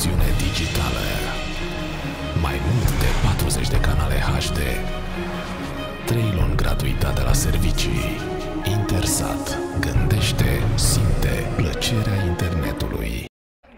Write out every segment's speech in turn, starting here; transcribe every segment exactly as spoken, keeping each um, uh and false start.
televiziune digitală. Mai mult de patruzeci de canale H D. trei luni gratuitate la servicii. Intersat. Gândește, simte plăcerea internetului.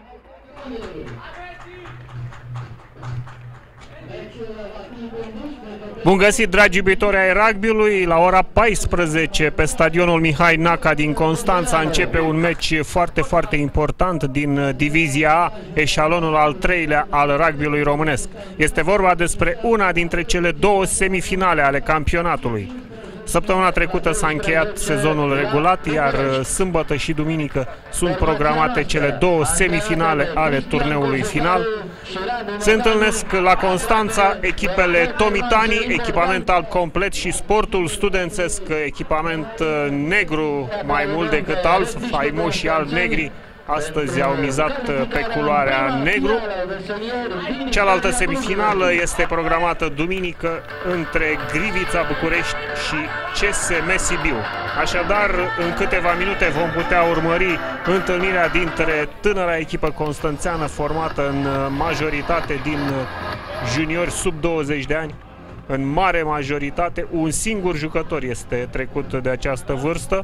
Bun găsit, dragi iubitori ai rugby-ului! La ora paisprezece, pe stadionul Mihai Naca din Constanța, începe un meci foarte, foarte important din Divizia A, eșalonul al treilea al rugby-ului românesc. Este vorba despre una dintre cele două semifinale ale campionatului. Săptămâna trecută s-a încheiat sezonul regulat, iar sâmbătă și duminică sunt programate cele două semifinale ale turneului final. Se întâlnesc la Constanța echipele Tomitani, echipament alb complet, și Sportul Studențesc, echipament negru mai mult decât alb, faimoși alb-negri. Astăzi au mizat pe culoarea negru. Cealaltă semifinală este programată duminică între Grivița București și C S M Sibiu. Așadar, în câteva minute vom putea urmări întâlnirea dintre tânăra echipă constanțeană formată în majoritate din juniori sub douăzeci de ani. În mare majoritate, un singur jucător este trecut de această vârstă,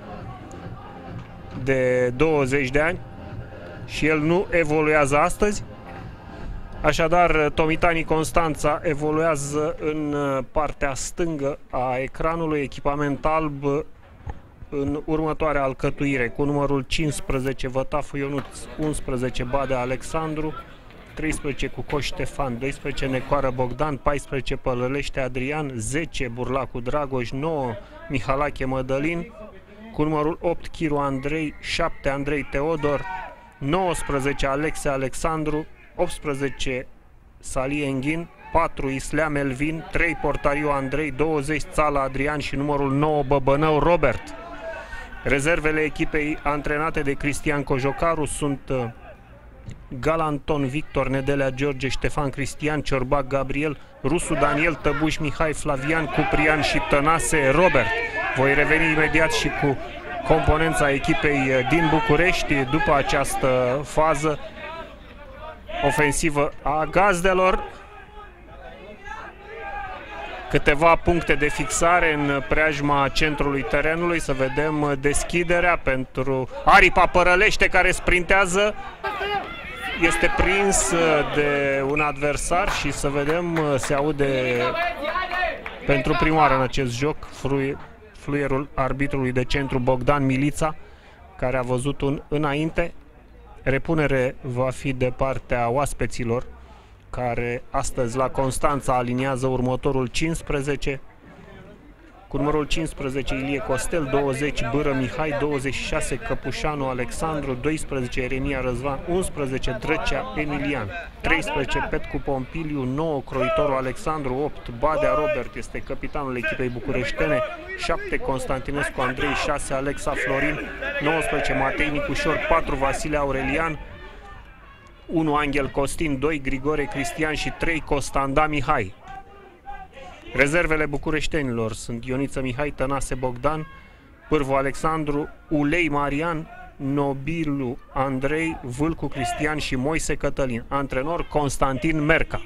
de douăzeci de ani, și el nu evoluează astăzi. Așadar, Tomitanii Constanța evoluează în partea stângă a ecranului, echipament alb în următoarea alcătuire, cu numărul cincisprezece Vătafu Ionuț, unsprezece Badea Alexandru, treisprezece Cucoș Ștefan, doisprezece Necoară Bogdan, paisprezece Pălălește Adrian, zece Burlacu Dragoș, nouă Mihalache Mădălin, cu numărul opt Chiru Andrei, șapte Andrei Teodor, nouăsprezece Alexe Alexandru, optsprezece Salie Enghin, patru Islea Melvin, trei Portariu Andrei, douăzeci Țala Adrian și numărul nouă Băbănău Robert. Rezervele echipei antrenate de Cristian Cojocaru sunt Galanton Victor, Nedelea George, Ștefan Cristian, Ciorbac Gabriel, Rusu Daniel, Tăbuș Mihai, Flavian Cuprian și Tănase Robert. Voi reveni imediat și cu componența echipei din București după această fază ofensivă a gazdelor. Câteva puncte de fixare în preajma centrului terenului. Să vedem deschiderea pentru Aripa Părălește, care sprintează. Este prins de un adversar și să vedem, se aude pentru prima oară în acest joc fluierul arbitrului de centru Bogdan Milița, care a văzut un înainte. Repunere va fi de partea oaspeților, care astăzi la Constanța aliniază următorul cincisprezece, cu numărul cincisprezece Ilie Costel, douăzeci Bâră Mihai, douăzeci și șase Căpușanu Alexandru, doisprezece Eremia Răzvan, unsprezece Drăcea Emilian, treisprezece Petcu Pompiliu, nouă Croitoru Alexandru, opt Badea Robert este capitanul echipei bucureștene, șapte Constantinescu Andrei, șase Alexa Florin, nouăsprezece Matei Nicușor, patru Vasile Aurelian, unu Angel Costin, doi Grigore Cristian și trei Costanda Mihai. Rezervele bucureștenilor sunt Ioniță Mihai, Tănase Bogdan, Pârvu Alexandru, Ulei Marian, Nobilu Andrei, Vâlcu Cristian și Moise Cătălin. Antrenor Constantin Merca.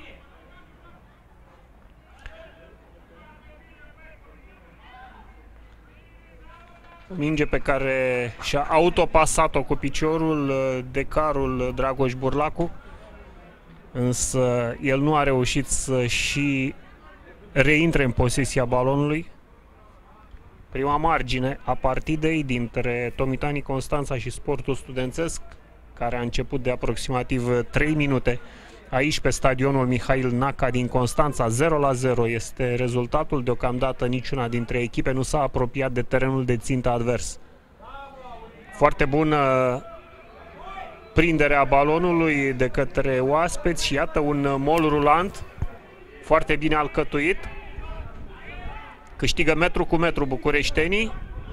Minge pe care și-a autopasat-o cu piciorul decarul Dragoș Burlacu, însă el nu a reușit să și reintre în posesia balonului. Prima margine a partidei dintre Tomitanii Constanța și Sportul Studențesc, care a început de aproximativ trei minute aici pe stadionul Mihail Naca din Constanța. zero la zero este rezultatul. Deocamdată niciuna dintre echipe nu s-a apropiat de terenul de țintă advers. Foarte bună prinderea balonului de către oaspeți și iată un mol rulant foarte bine alcătuit. Câștigă metru cu metru bucureștenii,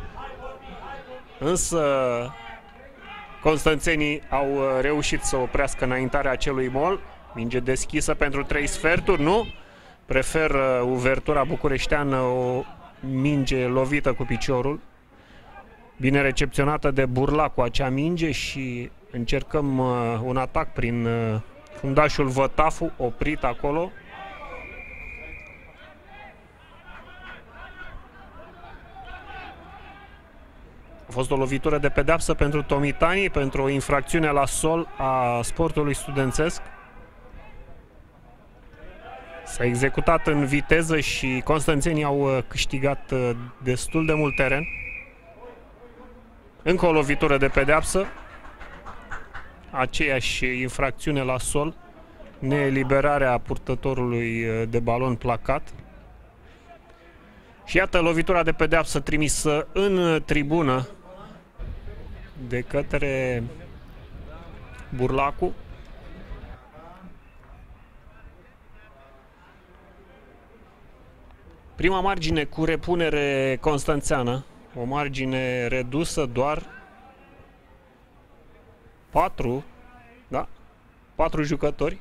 însă constanțenii au reușit să oprească înaintarea acelui mol. Minge deschisă pentru trei sferturi, nu? Preferă uvertura bucureșteană o minge lovită cu piciorul. Bine recepționată de Burlacu acea minge și încercăm un atac prin Fundașul Vătafu oprit acolo. A fost o lovitură de pedeapsă pentru Tomitani, pentru o infracțiune la sol a sportului studențesc. S-a executat în viteză și constanțenii au câștigat destul de mult teren. Încă o lovitură de pedeapsă. Aceeași infracțiune la sol, neeliberarea purtătorului de balon placat. Și iată lovitura de pedeapsă trimisă în tribună de către Burlacu. Prima margine cu repunere constanțeană, o margine redusă doar patru, da, patru jucători.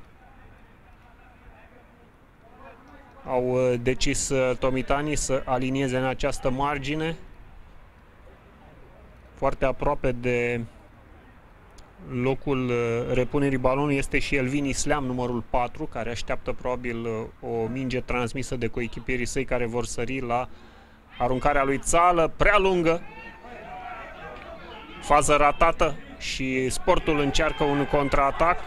Au decis Tomitani să alinieze în această margine, foarte aproape de locul repunerii balonului este și Elvin Isleam, numărul patru, care așteaptă probabil o minge transmisă de coechipierii săi care vor sări la aruncarea lui Țală, prea lungă, fază ratată și Sportul încearcă un contraatac.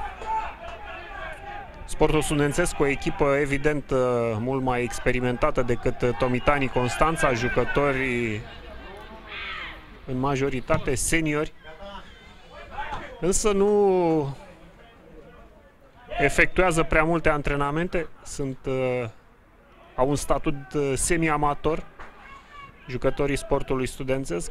Sportul studențesc, o echipă evident mult mai experimentată decât Tomitani Constanța, jucători în majoritate seniori, însă nu efectuează prea multe antrenamente, sunt, au un statut semi-amator, jucătorii Sportului studențesc.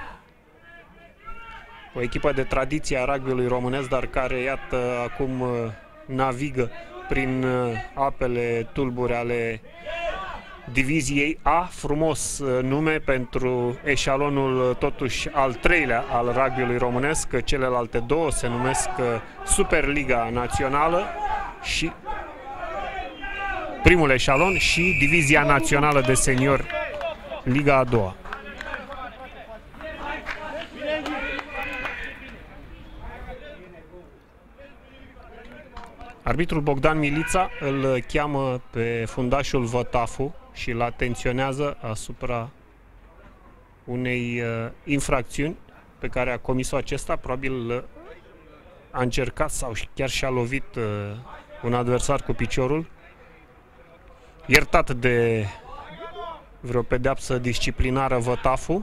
O echipă de tradiție a rugby-ului românesc, dar care, iată, acum navigă prin apele tulbure ale Diviziei A, frumos nume pentru eșalonul totuși al treilea al rugby-ului românesc. Celelalte două se numesc Superliga Națională și primul eșalon și Divizia Națională de Senior, Liga a doua. Arbitrul Bogdan Milița îl cheamă pe fundașul Vătafu și îl atenționează asupra unei uh, infracțiuni pe care a comis-o acesta. Probabil uh, a încercat sau chiar și-a lovit uh, un adversar cu piciorul. Iertat de vreo pedeapsă disciplinară Vătafu.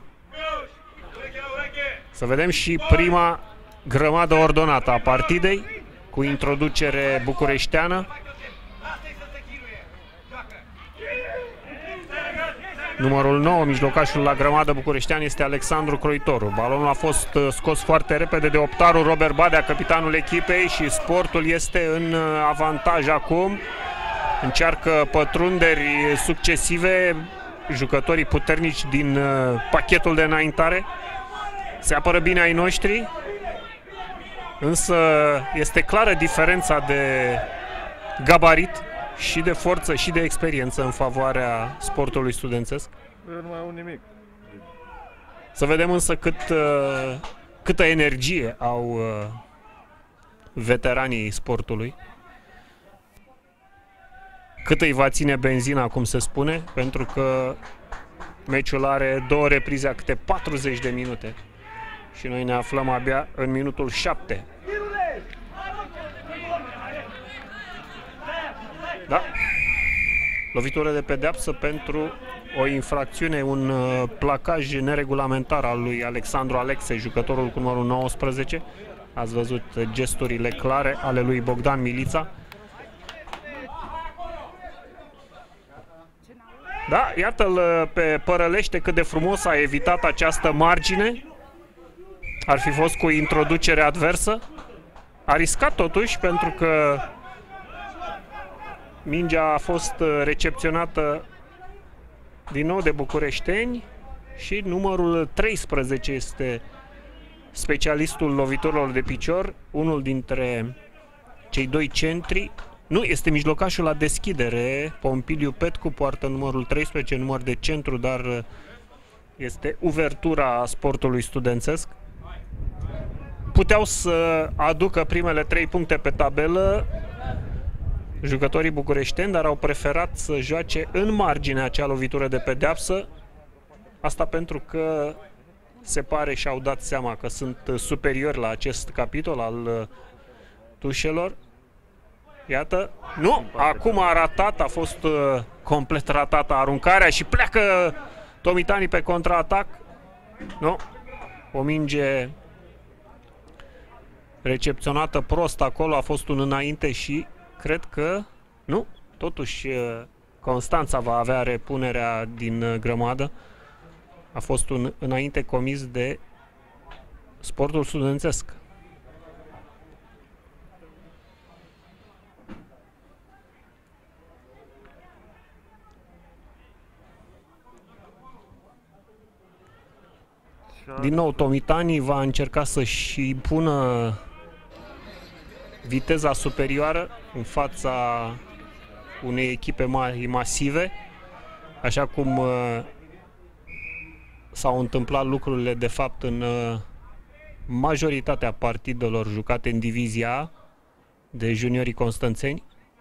Să vedem și prima grămadă ordonată a partidei, cu introducere bucureșteană. Numărul nouă, mijlocașul la grămadă bucureștean, este Alexandru Croitoru. Balonul a fost scos foarte repede de optarul Robert Badea, capitanul echipei, și Sportul este în avantaj acum. Încearcă pătrunderi succesive jucătorii puternici din pachetul de înaintare. Se apără bine ai noștri, însă este clară diferența de gabarit și de forță și de experiență în favoarea Sportului studențesc. Eu nu mai au nimic. Să vedem însă cât, câtă energie au veteranii Sportului. Cât îi va ține benzina, cum se spune, pentru că meciul are două reprize a câte patruzeci de minute. Și noi ne aflăm abia în minutul șapte. Da? Lovitură de pedeapsă pentru o infracțiune, un placaj neregulamentar al lui Alexandru Alexe, jucătorul cu numărul nouăsprezece. Ați văzut gesturile clare ale lui Bogdan Milița. Da, iată-l pe Părălește cât de frumos a evitat această margine. Ar fi fost cu introducere adversă. A riscat totuși, pentru că mingea a fost recepționată din nou de bucureșteni și numărul treisprezece este specialistul loviturilor de picior, unul dintre cei doi centri. Nu, este mijlocașul la deschidere, Pompiliu Petcu poartă numărul treisprezece, număr de centru, dar este uvertura Sportului studențesc. puteau să aducă primele trei puncte pe tabelă jucătorii bucureșteni, dar au preferat să joace în marginea acea lovitură de pedeapsă. Asta pentru că se pare și-au dat seama că sunt superiori la acest capitol al tușelor. Iată, nu, acum a ratat, a fost uh, complet ratată aruncarea și pleacă Tomitani pe contraatac. Nu, o minge recepționată prost acolo, a fost un înainte și cred că, nu, totuși uh, Constanța va avea repunerea din uh, grămadă. A fost un înainte comis de Sportul Studențesc. Din nou Tomitani va încerca să-și impună viteza superioară în fața unei echipe mai masive, așa cum uh, s-au întâmplat lucrurile de fapt în uh, majoritatea partidelor jucate în divizia A de juniorii constanțeni.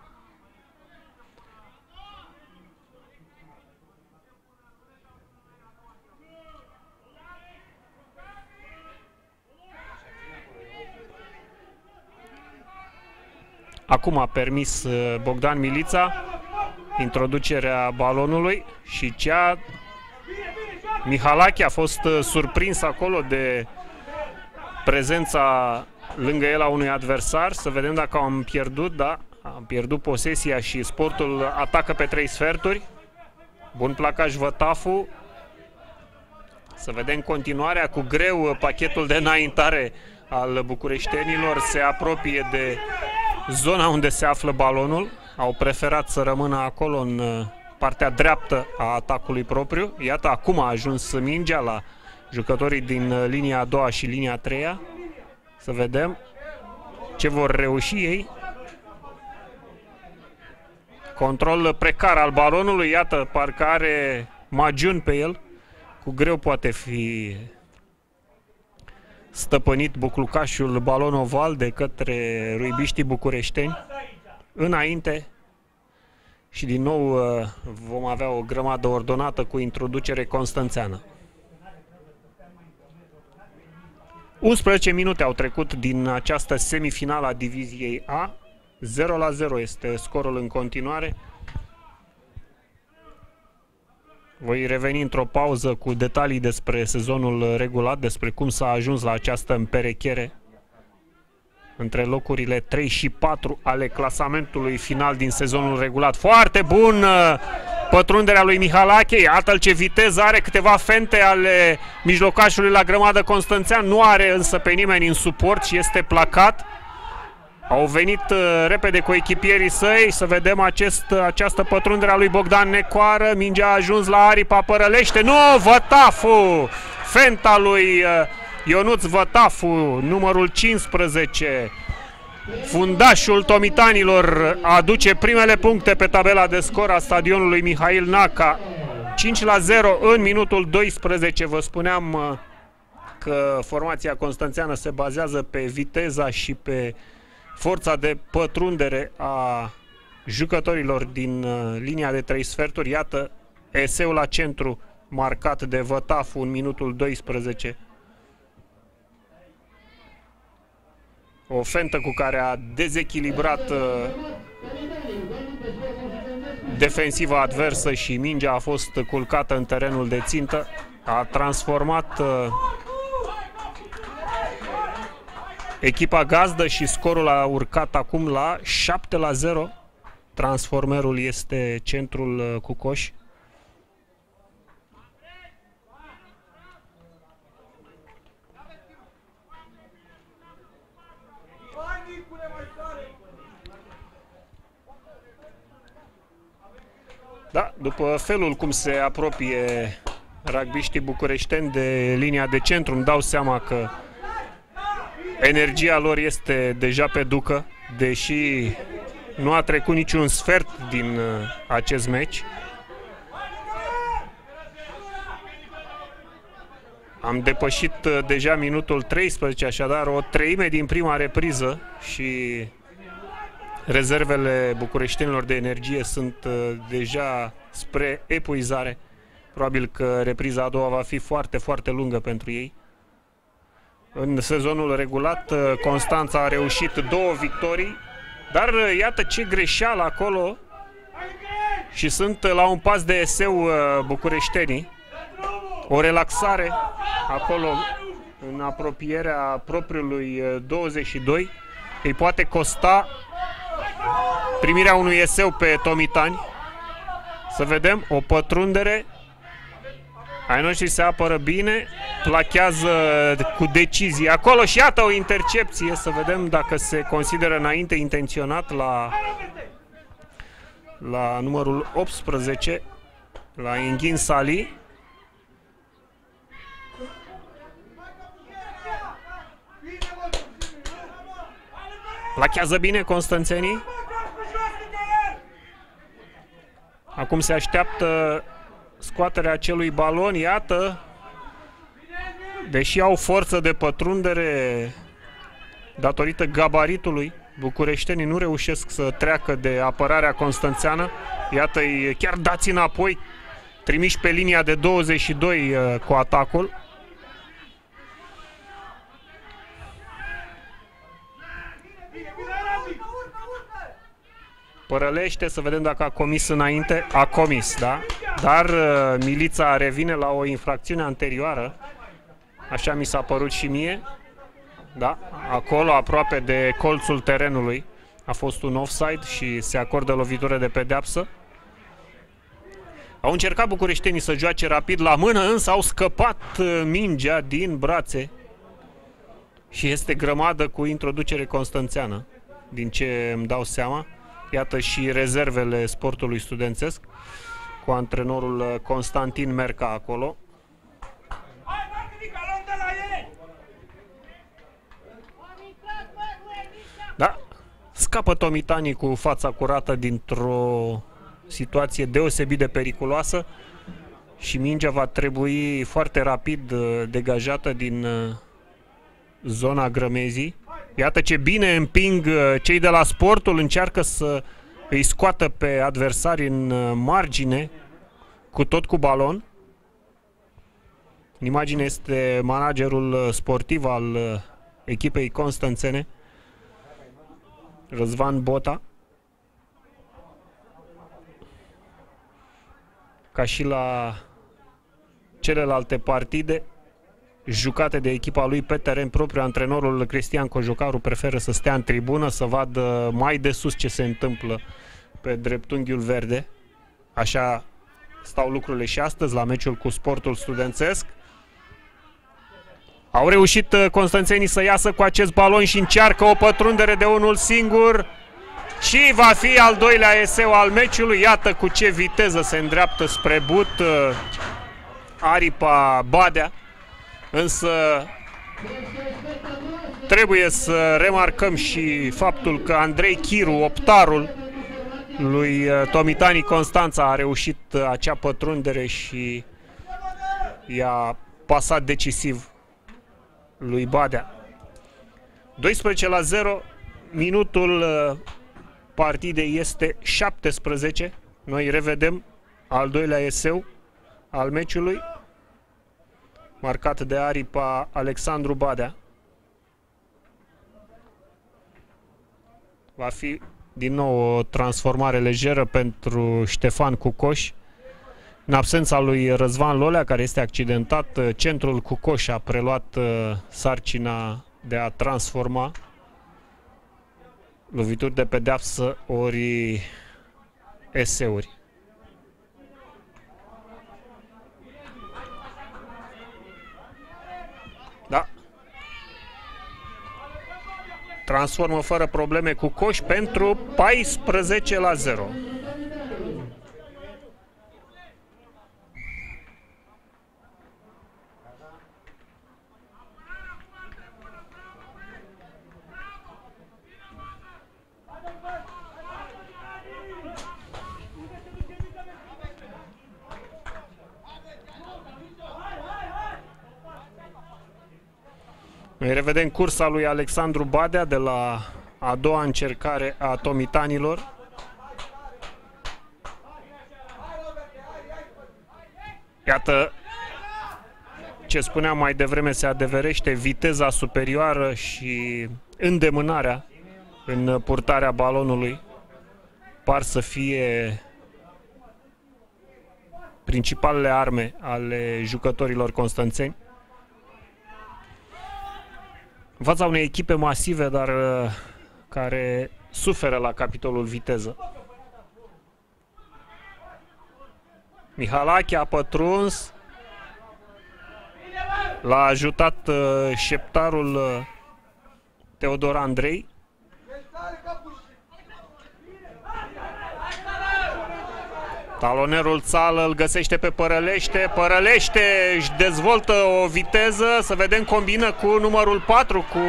Acum a permis Bogdan Milița introducerea balonului și cea Mihalache a fost surprins acolo de prezența lângă el a unui adversar. Să vedem dacă am pierdut, da, am pierdut posesia și Sportul atacă pe trei sferturi. Bun placaj Vătafu. Să vedem continuarea, cu greu pachetul de înaintare al bucureștenilor se apropie de zona unde se află balonul. Au preferat să rămână acolo în partea dreaptă a atacului propriu. Iată, acum a ajuns mingea la jucătorii din linia a doua și linia a treia. Să vedem ce vor reuși ei. Control precar al balonului. Iată, parcă are Magiun pe el. Cu greu poate fi stăpânit buclucașul balon oval de către ruibiștii bucureșteni. Înainte și din nou vom avea o grămadă ordonată cu introducere constanțeană. unsprezece minute au trecut din această semifinală a diviziei A. zero la zero este scorul în continuare. Voi reveni într-o pauză cu detalii despre sezonul regulat, despre cum s-a ajuns la această împerechere între locurile trei și patru ale clasamentului final din sezonul regulat. Foarte bun pătrunderea lui Mihalache, iată-l ce viteză are, câteva fente ale mijlocașului la grămadă constanțean, nu are însă pe nimeni în suport și este placat. Au venit uh, repede cu echipierii săi, să vedem acest, această pătrundere a lui Bogdan Necoară, mingea a ajuns la aripa Părălește, nu, Vătafu, fenta lui uh, Ionuț Vătafu, numărul cincisprezece, fundașul tomitanilor, aduce primele puncte pe tabela de scor a stadionului Mihail Naca. cinci la zero în minutul doisprezece, vă spuneam uh, că formația constanțeană se bazează pe viteza și pe forța de pătrundere a jucătorilor din uh, linia de trei sferturi. Iată eseul la centru marcat de Vătafu în minutul doisprezece. O fentă cu care a dezechilibrat uh, defensiva adversă și mingea a fost culcată în terenul de țintă. A transformat uh, echipa gazdă și scorul a urcat acum la șapte la zero. Transformerul este centrul uh, cu coș. Da, după felul cum se apropie rugbiștii bucureșteni de linia de centru, îmi dau seama că energia lor este deja pe ducă, deși nu a trecut niciun sfert din acest meci. Am depășit deja minutul treisprezece, așadar o treime din prima repriză și rezervele bucureștenilor de energie sunt deja spre epuizare. Probabil că repriza a doua va fi foarte, foarte lungă pentru ei. În sezonul regulat, Constanța a reușit două victorii, dar iată ce greșeală acolo și sunt la un pas de eseu bucureștenii. O relaxare acolo în apropierea propriului douăzeci și doi îi poate costa primirea unui eseu pe Tomitani. Să vedem, o pătrundere. Ai noștri se apără bine, plachează cu decizie acolo și iată o intercepție. Să vedem dacă se consideră înainte intenționat la, la numărul optsprezece, la Engin Sali. Plachează bine constanțenii. Acum se așteaptă scoaterea acelui balon, iată, deși au forță de pătrundere datorită gabaritului, bucureștenii nu reușesc să treacă de apărarea constanțeană. Iată-i chiar dați înapoi, trimiși pe linia de douăzeci și doi cu atacul. Părălește, să vedem dacă a comis înainte. A comis, da? Dar uh, Milița revine la o infracțiune anterioară. Așa mi s-a părut și mie. Da? Acolo, aproape de colțul terenului, a fost un offside și se acordă lovitură de pedeapsă. Au încercat bucureștenii să joace rapid la mână, însă au scăpat uh, mingea din brațe. Și este grămadă cu introducere constanțeană, din ce îmi dau seama. Iată și rezervele sportului studențesc, cu antrenorul Constantin Merca acolo. Da, scapă Tomitani cu fața curată dintr-o situație deosebit de periculoasă și mingea va trebui foarte rapid degajată din zona grămezii. Iată ce bine împing cei de la sportul, încearcă să îi scoată pe adversari în margine, cu tot cu balon. În imagine este managerul sportiv al echipei constanțene, Răzvan Bota. Ca și la celelalte partide jucate de echipa lui pe teren propriu, antrenorul Cristian Cojocaru preferă să stea în tribună, să vadă mai de sus ce se întâmplă pe dreptunghiul verde. Așa stau lucrurile și astăzi la meciul cu sportul studențesc. Au reușit constanțenii să iasă cu acest balon și încearcă o pătrundere de unul singur și va fi al doilea eseu al meciului. Iată cu ce viteză se îndreaptă spre but aripa Badea. Însă trebuie să remarcăm și faptul că Andrei Chiru, optarul lui Tomitani Constanța, a reușit acea pătrundere și i-a pasat decisiv lui Badea. doisprezece la zero, minutul partidei este șaptesprezece. Noi revedem al doilea eseu al meciului, marcat de aripa Alexandru Badea. Va fi din nou o transformare lejeră pentru Ștefan Cucoș. În absența lui Răzvan Lolea, care este accidentat, centrul Cucoș a preluat sarcina de a transforma. Lovituri de pedeapsă ori eseuri. Da. Transformă fără probleme Cucoș pentru paisprezece la zero. Noi revedem cursa lui Alexandru Badea de la a doua încercare a tomitanilor. Iată ce spuneam mai devreme, se adeverește viteza superioară și îndemânarea în purtarea balonului. Par să fie principalele arme ale jucătorilor constanțeni. În fața unei echipe masive, dar uh, care suferă la capitolul viteză. Mihalache a pătruns. L-a ajutat uh, șeptarul uh, Teodor Andrei. Talonerul Țală îl găsește pe Părălește. Părălește își dezvoltă o viteză. Să vedem, combină cu numărul patru, cu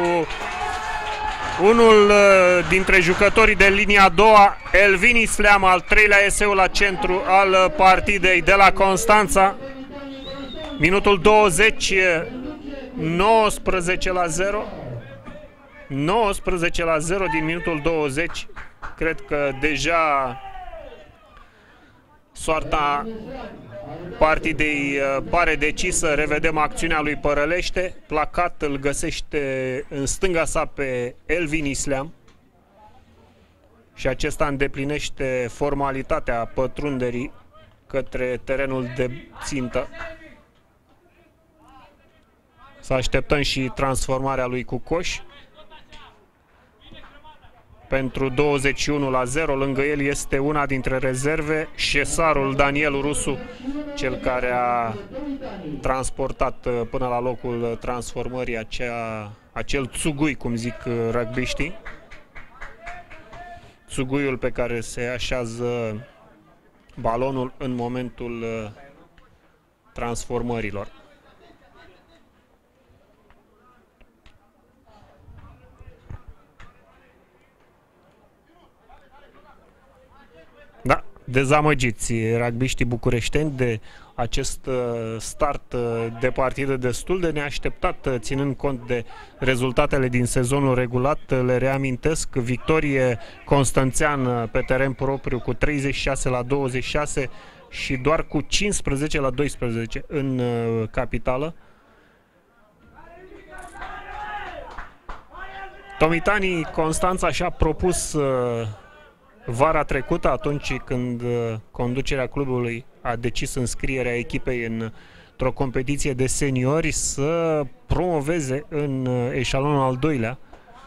unul dintre jucătorii de linia a doua, Elvin Isleam, al treilea eseu la centru al partidei de la Constanța. Minutul douăzeci, nouăsprezece la zero. nouăsprezece la zero din minutul douăzeci. Cred că deja soarta partidei pare decisă. Revedem acțiunea lui Părălește. Placat îl găsește în stânga sa pe Elvin Isleam și acesta îndeplinește formalitatea pătrunderii către terenul de țintă. Să așteptăm și transformarea lui Cucoș. Pentru douăzeci și unu la zero, lângă el este una dintre rezerve, șesarul Daniel Rusu, cel care a transportat până la locul transformării acea, acel țugui, cum zic rugbyștii. Țuguiul pe care se așează balonul în momentul transformărilor. Da, dezamăgiți rugbyștii bucureșteni de acest start de partidă destul de neașteptat, ținând cont de rezultatele din sezonul regulat. Le reamintesc, victorie constanțeană pe teren propriu cu treizeci și șase la douăzeci și șase și doar cu cincisprezece la doisprezece în capitală. Tomitanii Constanța și-a propus vara trecută, atunci când conducerea clubului a decis înscrierea echipei într-o competiție de seniori, să promoveze în eșalonul al doilea,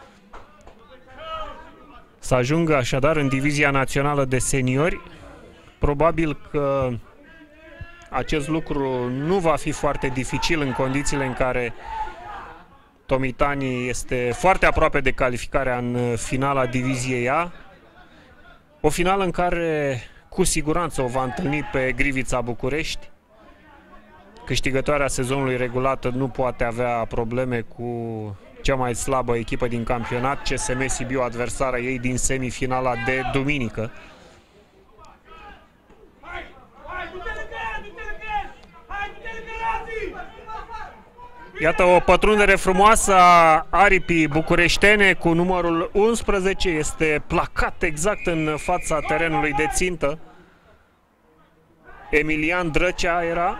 să ajungă așadar în divizia națională de seniori. Probabil că acest lucru nu va fi foarte dificil în condițiile în care Tomitanii este foarte aproape de calificarea în finala diviziei A. O finală în care cu siguranță o va întâlni pe Grivița București. Câștigătoarea sezonului regulat nu poate avea probleme cu cea mai slabă echipă din campionat, C S M Sibiu, adversara ei din semifinala de duminică. Iată o pătrundere frumoasă a aripii bucureștene cu numărul unsprezece. Este placat exact în fața terenului de țintă. Emilian Drăcea era.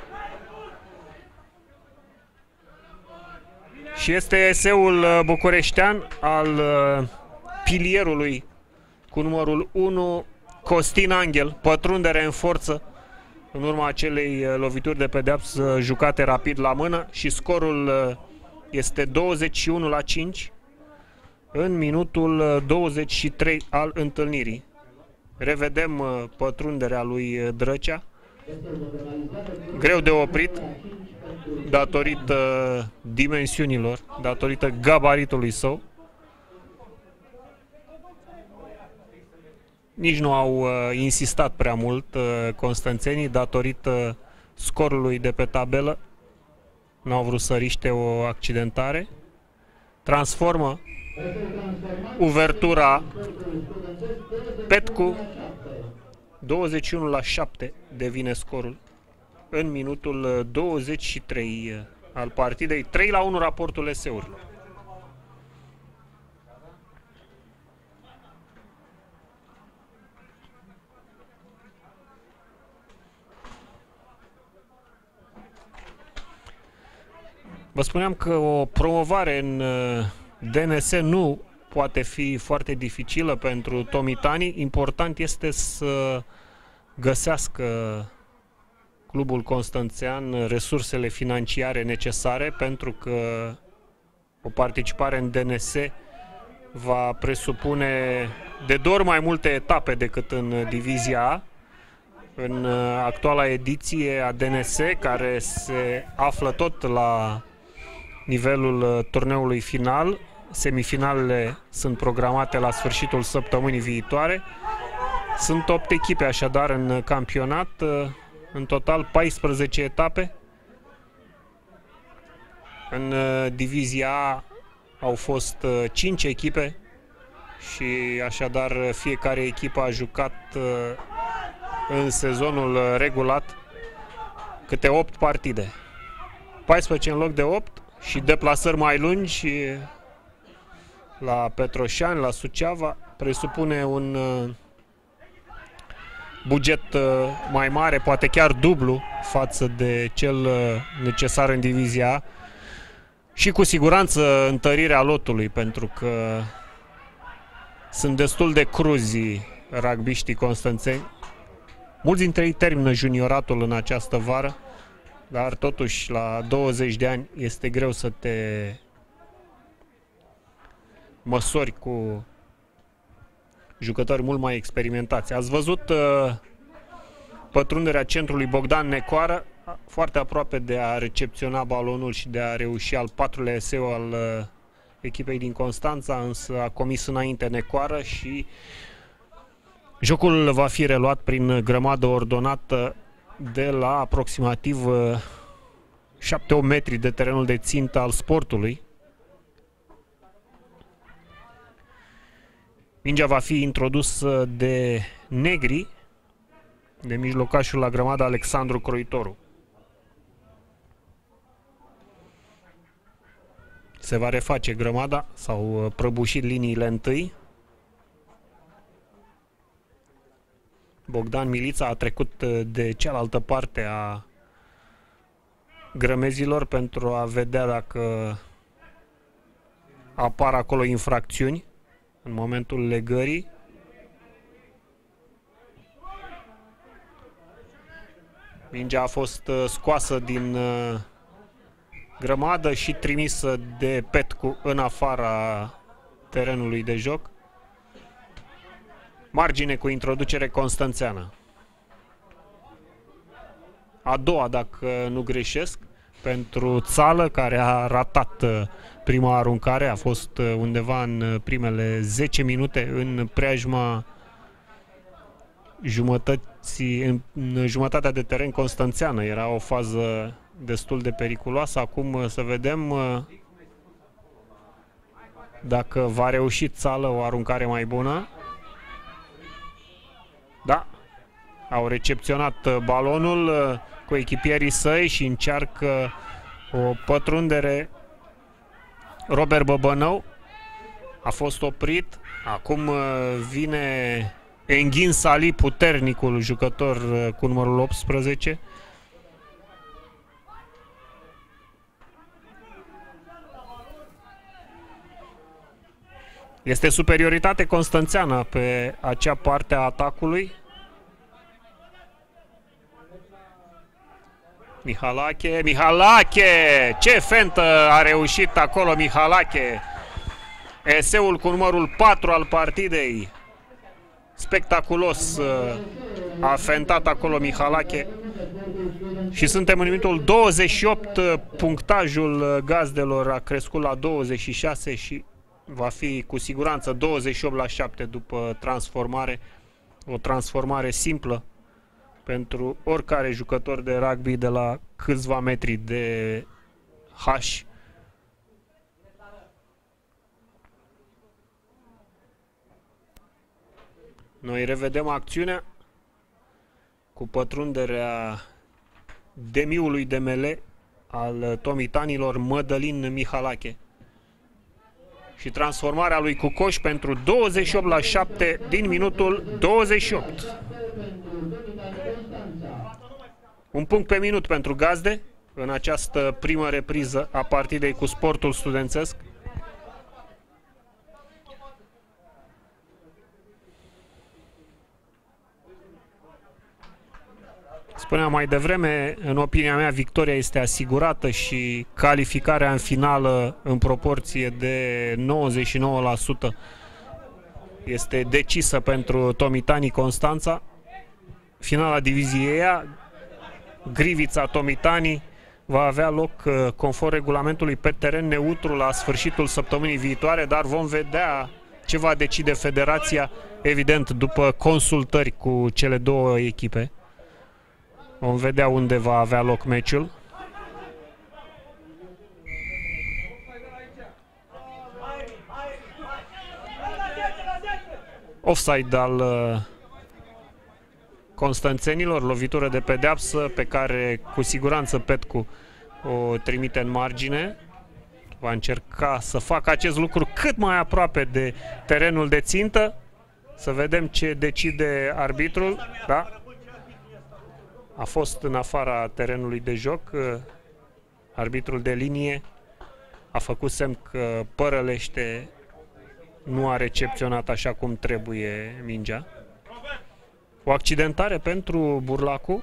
Și este eseul bucureștean al pilierului cu numărul unu, Costin Anghel. Pătrundere în forță în urma acelei lovituri de pedeapsă jucate rapid la mână și scorul este douăzeci și unu la cinci în minutul douăzeci și trei al întâlnirii. Revedem pătrunderea lui Drăcea. Greu de oprit datorită dimensiunilor, datorită gabaritului său. Nici nu au uh, insistat prea mult uh, constanțenii datorită scorului de pe tabelă. Nu au vrut să riște o accidentare. Transformă uvertura Petcu. douăzeci și unu la șapte devine scorul în minutul douăzeci și trei al partidei. trei la unu raportul eseurilor. Vă spuneam că o promovare în D N S nu poate fi foarte dificilă pentru Tomitani. Important este să găsească clubul constanțean resursele financiare necesare, pentru că o participare în D N S va presupune de două ori mai multe etape decât în Divizia A. În actuala ediție a D N S, care se află tot la nivelul turneului final, semifinalele sunt programate la sfârșitul săptămânii viitoare. Sunt opt echipe așadar în campionat, în total paisprezece etape. În Divizia A au fost cinci echipe și așadar fiecare echipă a jucat în sezonul regulat câte opt partide. paisprezece în loc de opt și deplasări mai lungi la Petroșani, la Suceava, presupune un buget mai mare, poate chiar dublu față de cel necesar în Divizia A și cu siguranță întărirea lotului, pentru că sunt destul de cruzi rugbiștii constanțeni. Mulți dintre ei termină junioratul în această vară, dar totuși la douăzeci de ani este greu să te măsori cu jucători mult mai experimentați. Ați văzut uh, pătrunderea centrului Bogdan Necoară, foarte aproape de a recepționa balonul și de a reuși al patrulea eseu al uh, echipei din Constanța, însă a comis înainte Necoară și jocul va fi reluat prin grămadă ordonată de la aproximativ șapte opt metri de terenul de țintă al Sportului. Mingea va fi introdusă de Negri, de mijlocașul la grămadă Alexandru Croitoru. Se va reface grămada, s-au prăbușit liniile întâi. Bogdan Milița a trecut de cealaltă parte a grămezilor pentru a vedea dacă apar acolo infracțiuni în momentul legării. Mingea a fost scoasă din grămadă și trimisă de Petcu în afara terenului de joc. Margine cu introducere constanțeană. A doua, dacă nu greșesc, pentru Țală, care a ratat prima aruncare, a fost undeva în primele zece minute în preajma jumătății, în jumătatea de teren constanțeană. Era o fază destul de periculoasă. Acum să vedem dacă va reuși Țală o aruncare mai bună. Da, au recepționat balonul cu echipierii săi și încearcă o pătrundere. Robert Băbănău a fost oprit. Acum vine Enghin Sali, puternicul jucător cu numărul optsprezece. Este superioritate constanțeană pe acea parte a atacului. Mihalache, Mihalache! Ce fentă a reușit acolo Mihalache! Eseul cu numărul patru al partidei. Spectaculos a fentat acolo Mihalache. Și suntem în minutul douăzeci și opt, punctajul gazdelor a crescut la douăzeci și șase și va fi cu siguranță douăzeci și opt la șapte după transformare. O transformare simplă pentru oricare jucător de rugby de la câțiva metri de H. Noi revedem acțiunea cu pătrunderea demiului de Mele al tomitanilor, Mădălin Mihalache. Și transformarea lui Cucoș pentru douăzeci și opt la șapte din minutul douăzeci și opt. Un punct pe minut pentru gazde în această primă repriză a partidei cu Sportul Studențesc. Spuneam mai devreme, în opinia mea, victoria este asigurată și calificarea în finală în proporție de nouăzeci și nouă la sută este decisă pentru Tomitanii Constanța. Finala diviziei A, Grivița Tomitanii, va avea loc conform regulamentului pe teren neutru la sfârșitul săptămânii viitoare, dar vom vedea ce va decide federația, evident, după consultări cu cele două echipe. Vom vedea unde va avea loc meciul. Offside al constanțenilor, lovitură de pedeapsă pe care cu siguranță Petcu o trimite în margine. Va încerca să facă acest lucru cât mai aproape de terenul de țintă. Să vedem ce decide arbitrul. Da? A fost în afara terenului de joc. Arbitrul de linie a făcut semn că Părălește nu a recepționat așa cum trebuie mingea. O accidentare pentru Burlacu.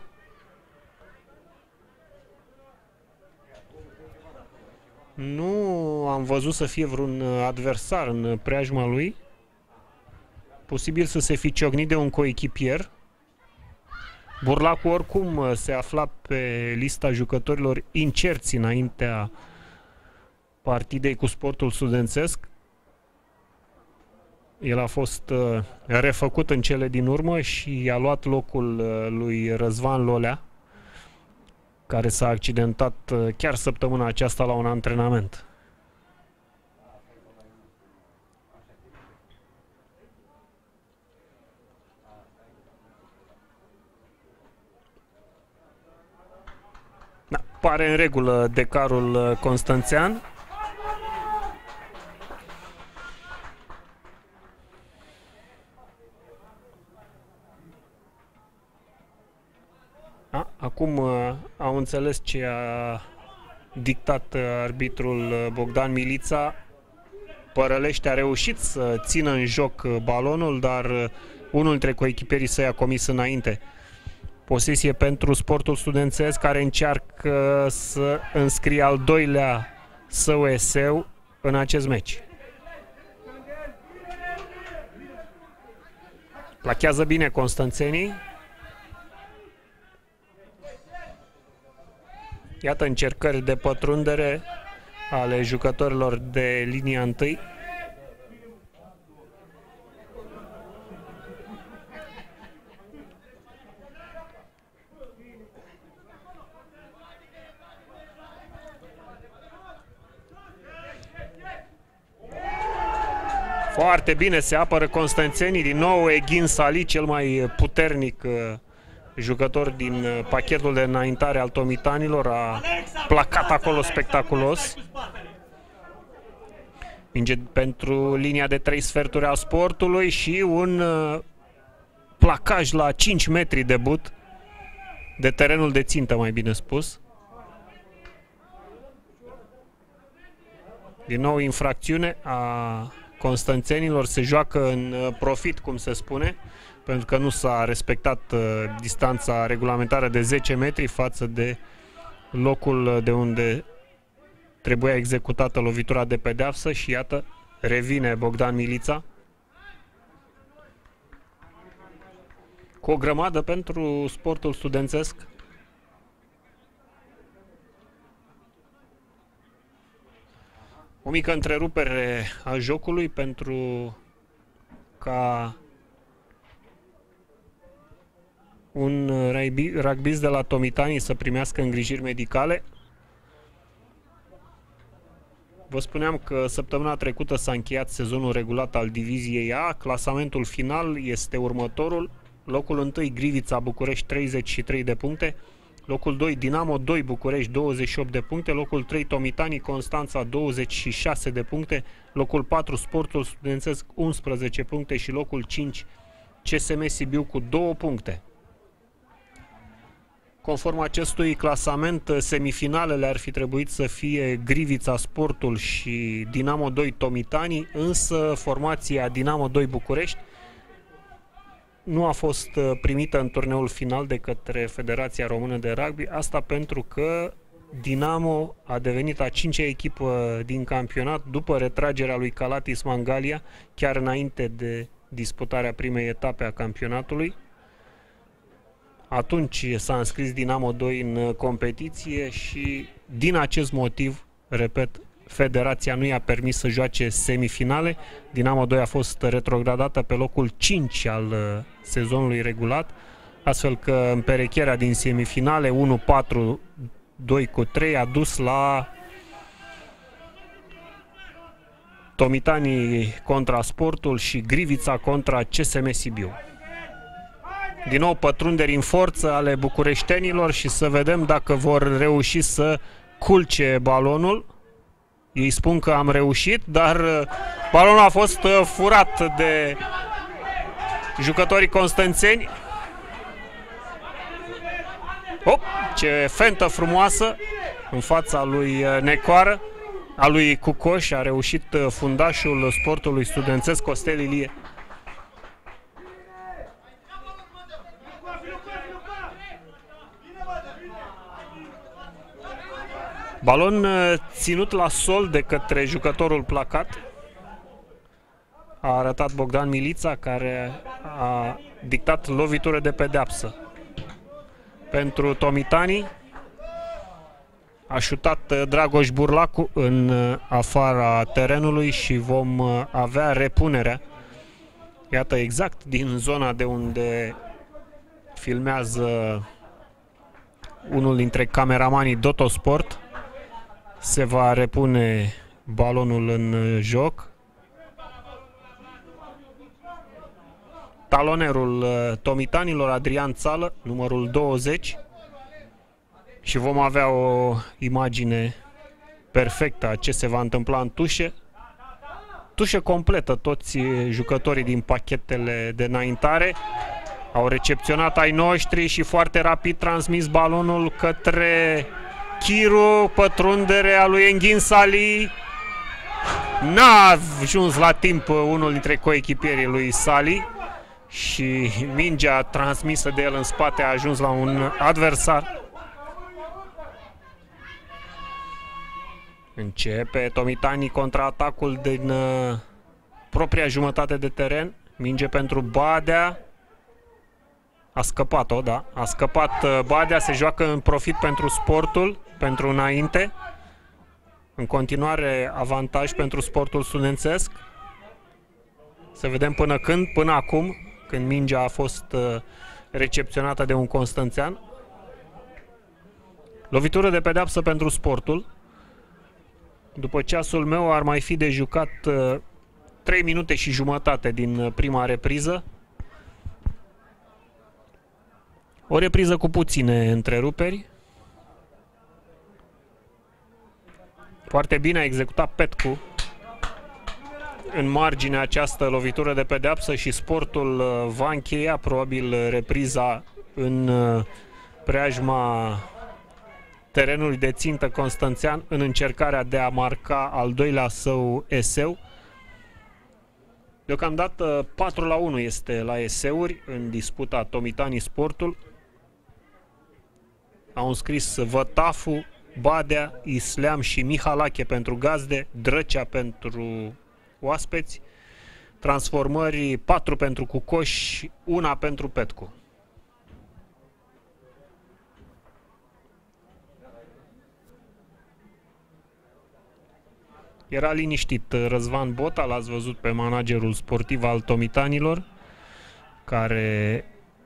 Nu am văzut să fie vreun adversar în preajma lui. Posibil să se fi ciocnit de un coechipier. Burlacu oricum se afla pe lista jucătorilor incerți înaintea partidei cu Sportul Studențesc. El a fost uh, refăcut în cele din urmă și a luat locul uh, lui Răzvan Lolea, care s-a accidentat uh, chiar săptămâna aceasta la un antrenament. Da, pare în regulă decarul uh, constanțean. A, acum uh, au înțeles ce a dictat uh, arbitrul uh, Bogdan Milița. Părălește a reușit să țină în joc uh, balonul, dar uh, unul dintre coechiperii săi a comis înainte. Posesie pentru Sportul Studențesc, care încearcă să înscrie al doilea său eseu în acest meci. Plachează bine constanțenii. Iată încercări de pătrundere ale jucătorilor de linia întâi. Foarte bine se apără constanțenii. Din nou Eghin Sali, cel mai puternic jucător din pachetul de înaintare al tomitanilor, a placat acolo spectaculos. Minge pentru linia de trei sferturi a Sportului și un placaj la cinci metri de but, de terenul de țintă, mai bine spus. Din nou infracțiune a constanțenilor, se joacă în profit, cum se spune, pentru că nu s-a respectat uh, distanța regulamentară de zece metri față de locul de unde trebuia executată lovitura de pedeapsă și iată, revine Bogdan Milița cu o grămadă pentru Sportul Studențesc. O mică întrerupere a jocului pentru ca un rugbyist de la Tomitanii să primească îngrijiri medicale. Vă spuneam că săptămâna trecută s-a încheiat sezonul regulat al diviziei A. Clasamentul final este următorul. Locul întâi Grivița București treizeci și trei de puncte, Locul doi, Dinamo doi, București, douăzeci și opt de puncte. Locul trei, Tomitani Constanța, douăzeci și șase de puncte. Locul patru, Sportul Studențesc, unsprezece puncte. Și locul cinci, C S M Sibiu cu două puncte. Conform acestui clasament, semifinalele ar fi trebuit să fie Grivița Sportul și Dinamo doi Tomitani, însă formația Dinamo doi București nu a fost primită în turneul final de către Federația Română de Rugby, asta pentru că Dinamo a devenit a cincea echipă din campionat după retragerea lui Calatis Mangalia, chiar înainte de disputarea primei etape a campionatului. Atunci s-a înscris Dinamo doi în competiție și din acest motiv, repet, Federația nu i-a permis să joace semifinale. Dinamo doi a fost retrogradată pe locul cinci al sezonului regulat, astfel că împerecherea din semifinale unu patru, doi cu trei a dus la Tomitani contra Sportul și Grivița contra C S M Sibiu. Din nou pătrunderi în forță ale bucureștenilor și să vedem dacă vor reuși să culce balonul. Ei spun că am reușit, dar balonul a fost furat de jucătorii constanțeni. Hop, ce fentă frumoasă în fața lui Necoară, a lui Cucoș, a reușit fundașul Sportului Studențesc, Costel Ilie. Balon ținut la sol de către jucătorul placat. A arătat Bogdan Milița, care a dictat lovitură de pedeapsă pentru Tomitani. A șutat Dragoș Burlacu în afara terenului și vom avea repunerea. Iată, exact din zona de unde filmează unul dintre cameramanii Dotosport. Se va repune balonul în joc. Talonerul tomitanilor, Adrian Țală, numărul douăzeci. Și vom avea o imagine perfectă a ce se va întâmpla în tușe. Tușe completă, toți jucătorii din pachetele de înaintare au recepționat ai noștri și foarte rapid transmis balonul către Chiru, pătrunderea lui Engin Sali. N-a ajuns la timp unul dintre coechipierii lui Sali și mingea transmisă de el în spate a ajuns la un adversar. Începe Tomitani contraatacul din uh, propria jumătate de teren. Minge pentru Badea. A scăpat-o, da. A scăpat uh, Badea, se joacă în profit pentru Sportul, pentru înainte. În continuare avantaj pentru Sportul Studențesc. Să vedem până când, până acum, când mingea a fost uh, recepționată de un constanțean. Lovitură de pedeapsă pentru Sportul. După ceasul meu ar mai fi de jucat uh, trei minute și jumătate din uh, prima repriză. O repriză cu puține întreruperi. Foarte bine a executat Petcu în marginea această lovitură de pedeapsă și Sportul uh, va încheia probabil repriza în uh, preajma terenului de țintă constanțean în încercarea de a marca al doilea său eseu. Deocamdată patru la unu este la eseuri în disputa Tomitani Sportul. Au înscris Vătafu, Badea, Isleam și Mihalache pentru gazde, Drăcea pentru oaspeți. Transformări patru pentru Cucoș, una pentru Petcu. Era liniștit Răzvan Bota, l-ați văzut pe managerul sportiv al Tomitanilor, care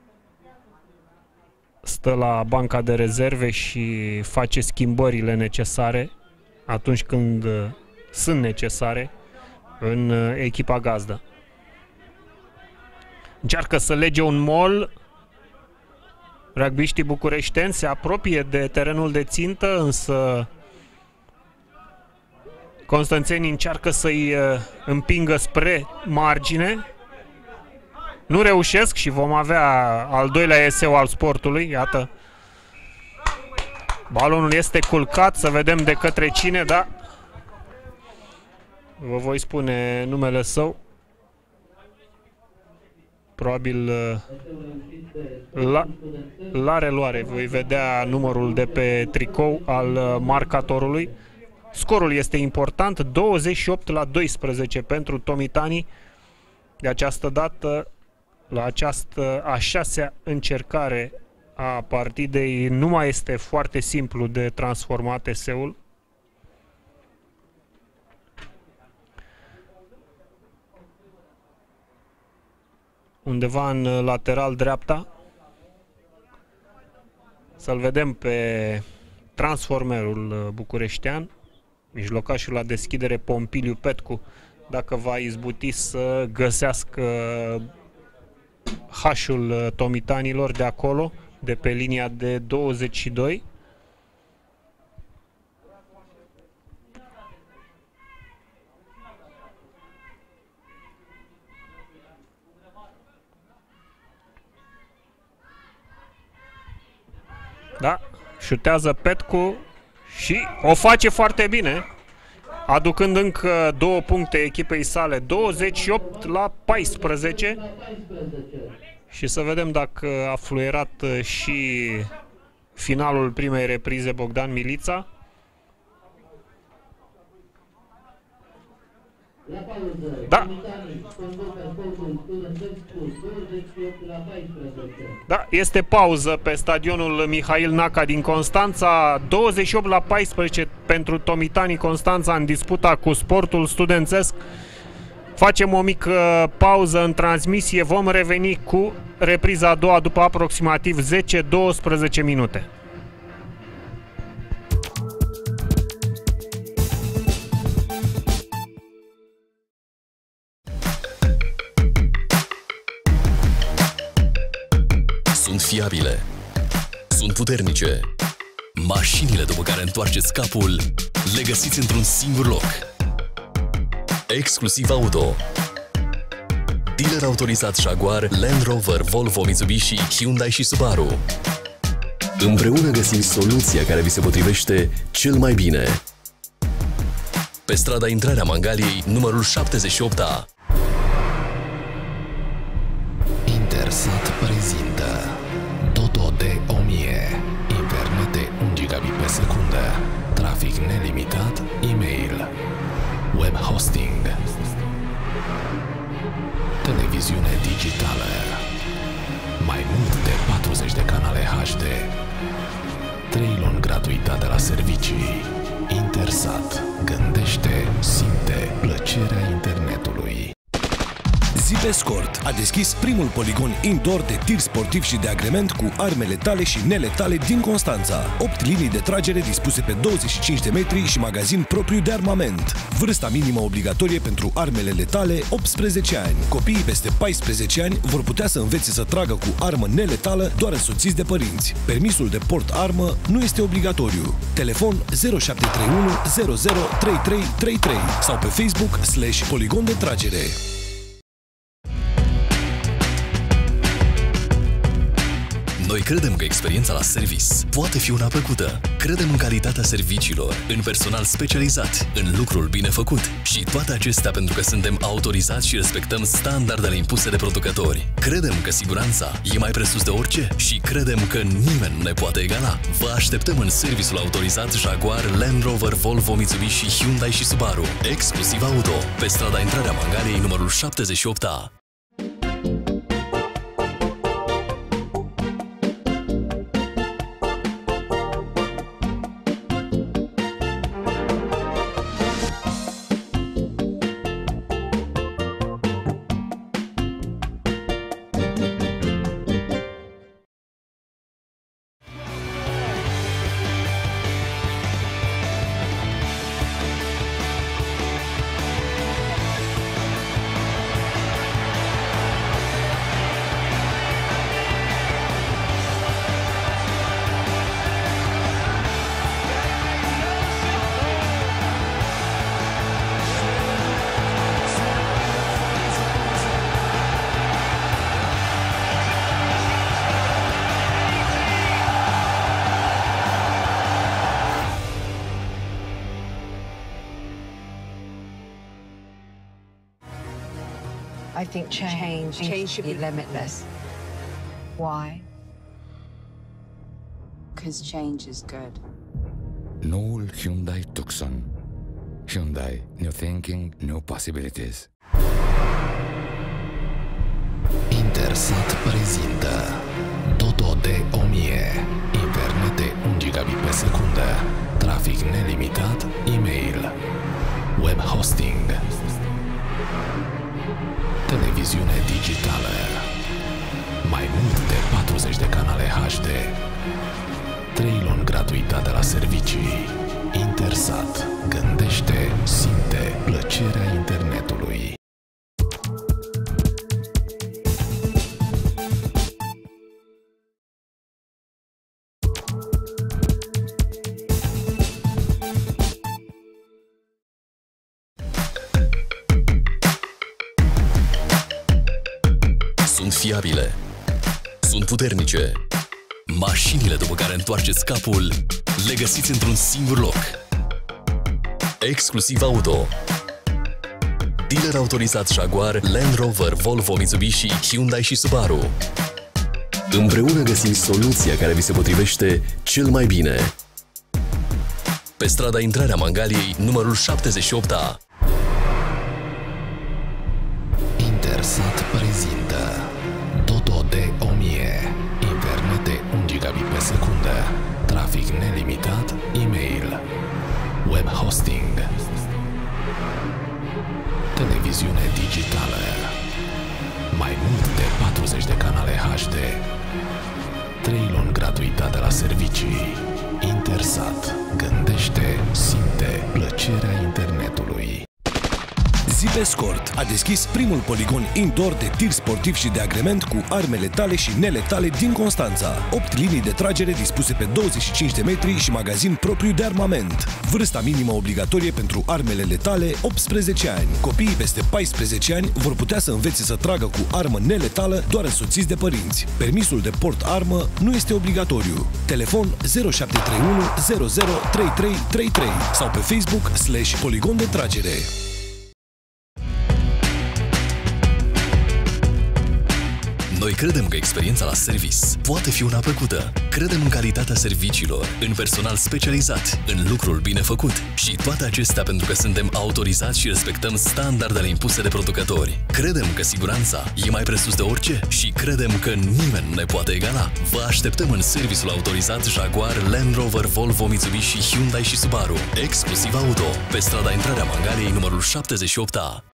stă la banca de rezerve și face schimbările necesare atunci când sunt necesare în echipa gazdă. Încearcă să lege un mol. Rugbiștii bucureșteni se apropie de terenul de țintă, însă constanțenii încearcă să-i împingă spre margine. Nu reușesc și vom avea al doilea eseu al sportului. Iată, balonul este culcat, să vedem de către cine, da. Vă voi spune numele său. Probabil la, la reluare voi vedea numărul de pe tricou al marcatorului. Scorul este important, douăzeci și opt la doisprezece pentru tomitanii. De această dată, la această a șasea încercare a partidei, nu mai este foarte simplu de transformat eseul. Undeva în lateral dreapta. Să-l vedem pe transformerul bucureștean, mijlocașul la deschidere Pompiliu Petcu, dacă va izbuti să găsească H-ul tomitanilor de acolo, de pe linia de douăzeci și doi. Da, șutează Petcu și o face foarte bine, aducând încă două puncte echipei sale, douăzeci și opt la paisprezece. Și să vedem dacă a fluierat și finalul primei reprize Bogdan Milița. Da. Da, este pauză pe stadionul Mihail Naca din Constanța. douăzeci și opt la paisprezece pentru tomitanii Constanța în disputa cu Sportul Studențesc. Facem o mică pauză în transmisie. Vom reveni cu repriza a doua după aproximativ zece douăsprezece minute. Sunt fiabile, sunt puternice. Mașinile după care întoarceți capul le găsiți într-un singur loc. Exclusiv Auto. Dealer autorizat Jaguar, Land Rover, Volvo, Mitsubishi, Hyundai și Subaru. Împreună găsim soluția care vi se potrivește cel mai bine. Pe strada Intrarea Mangaliei, numărul șaptezeci și opt A. Intersat prezintă Dodo de o mie, internet de un gigabit pe secundă, trafic nelimitat, e-mail, web hosting, televiziune digitală, mai mult de patruzeci de canale H D, trei luni gratuitate la servicii. Intersat gândește, simte plăcerea internetului. Zipescort a deschis primul poligon indoor de tir sportiv și de agrement cu arme letale și neletale din Constanța. opt linii de tragere dispuse pe douăzeci și cinci de metri și magazin propriu de armament. Vârsta minimă obligatorie pentru armele letale, optsprezece ani. Copiii peste paisprezece ani vor putea să învețe să tragă cu armă neletală doar însoțiți de părinți. Permisul de port armă nu este obligatoriu. Telefon zero șapte trei unu zero zero trei trei trei trei sau pe Facebook slash poligon de tragere. Noi credem că experiența la service poate fi una plăcută. Credem în calitatea serviciilor, în personal specializat, în lucrul bine făcut și toate acestea pentru că suntem autorizați și respectăm standardele impuse de producători. Credem că siguranța e mai presus de orice și credem că nimeni nu ne poate egala. Vă așteptăm în serviciul autorizat Jaguar, Land Rover, Volvo, Mitsubishi, Hyundai și Subaru. Exclusiv Auto, pe strada Intrarea Mangaliei, numărul șaptezeci și opt A. I think change, change should be limitless. Why? Because change is good. Noul Hyundai Tucson. Hyundai. New thinking, new possibilities. Intersat prezintă Dodo de o mie, internet de un gigabit pe secundă, trafic nelimitat, e-mail, web hosting, televiziune digitală, mai mult de patruzeci de canale H D, trei luni gratuitate la servicii. Intersat gândește, simte plăcerea internetului. Sunt fiabile, sunt puternice. Mașinile după care întoarceți capul le găsiți într-un singur loc. Exclusiv Auto. Dealer autorizat Jaguar, Land Rover, Volvo, Mitsubishi, Hyundai și Subaru. Împreună găsim soluția care vi se potrivește cel mai bine. Pe strada Intrarea Mangaliei, numărul șaptezeci și opt A. Intersat prezintă Dodo de o mie, internet de un gigabit pe secundă, trafic nelimitat, e-mail, web hosting, televiziune digitală, mai mult de patruzeci de canale H D, trei luni gratuitate la servicii. Intersat gândește, simte plăcerea internetului. Zipescort a deschis primul poligon indoor de tir sportiv și de agrement cu arme letale și neletale din Constanța. opt linii de tragere dispuse pe douăzeci și cinci de metri și magazin propriu de armament. Vârsta minimă obligatorie pentru armele letale, optsprezece ani. Copiii peste paisprezece ani vor putea să învețe să tragă cu armă neletală doar însoțiți de părinți. Permisul de port armă nu este obligatoriu. Telefon zero șapte trei unu zero zero trei trei trei trei sau pe Facebook slash poligon de tragere. Noi credem că experiența la service poate fi una plăcută. Credem în calitatea serviciilor, în personal specializat, în lucrul bine făcut și toate acestea pentru că suntem autorizați și respectăm standardele impuse de producători. Credem că siguranța e mai presus de orice și credem că nimeni nu ne poate egala. Vă așteptăm în serviciul autorizat Jaguar, Land Rover, Volvo, Mitsubishi, Hyundai și Subaru. Exclusiv Auto, pe strada Intrarea Mangaliei, numărul șaptezeci și opt A.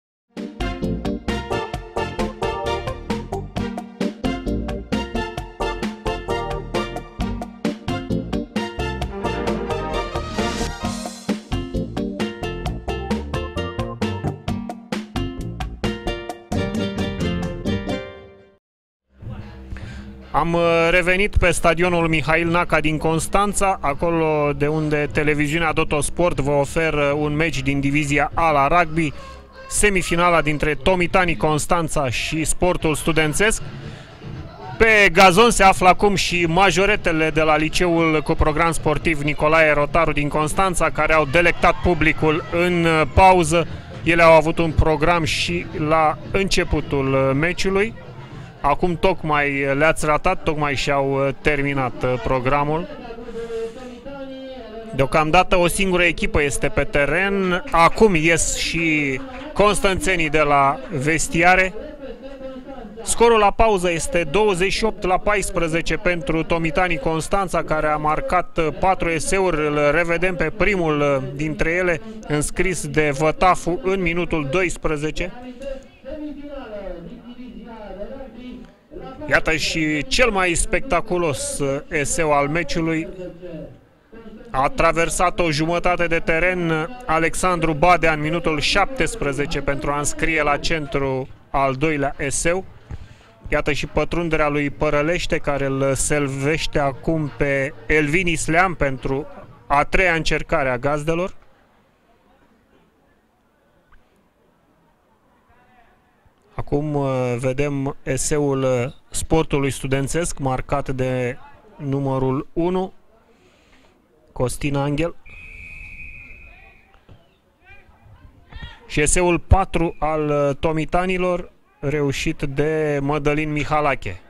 Am revenit pe stadionul Mihail Naca din Constanța, acolo de unde televiziunea Doto Sport vă oferă un meci din divizia A la rugby, semifinala dintre Tomitani Constanța și Sportul Studențesc. Pe gazon se află acum și majoretele de la liceul cu program sportiv Nicolae Rotaru din Constanța, care au delectat publicul în pauză. Ele au avut un program și la începutul meciului. Acum tocmai le-ați ratat, tocmai și-au terminat programul. Deocamdată o singură echipă este pe teren. Acum ies și constanțenii de la vestiare. Scorul la pauză este douăzeci și opt la paisprezece pentru Tomitani Constanța, care a marcat patru eseuri. Îl revedem pe primul dintre ele, înscris de Vătafu în minutul doisprezece. Iată și cel mai spectaculos eseu al meciului. A traversat o jumătate de teren Alexandru Badea în minutul șaptesprezece pentru a înscrie la centru al doilea eseu. Iată și pătrunderea lui Părălește, care îl selvește acum pe Elvin Isleam pentru a treia încercare a gazdelor. Acum vedem eseul Sportului Studențesc, marcat de numărul unu, Costin Angel. Și eseul patru al Tomitanilor, reușit de Mădălin Mihalache.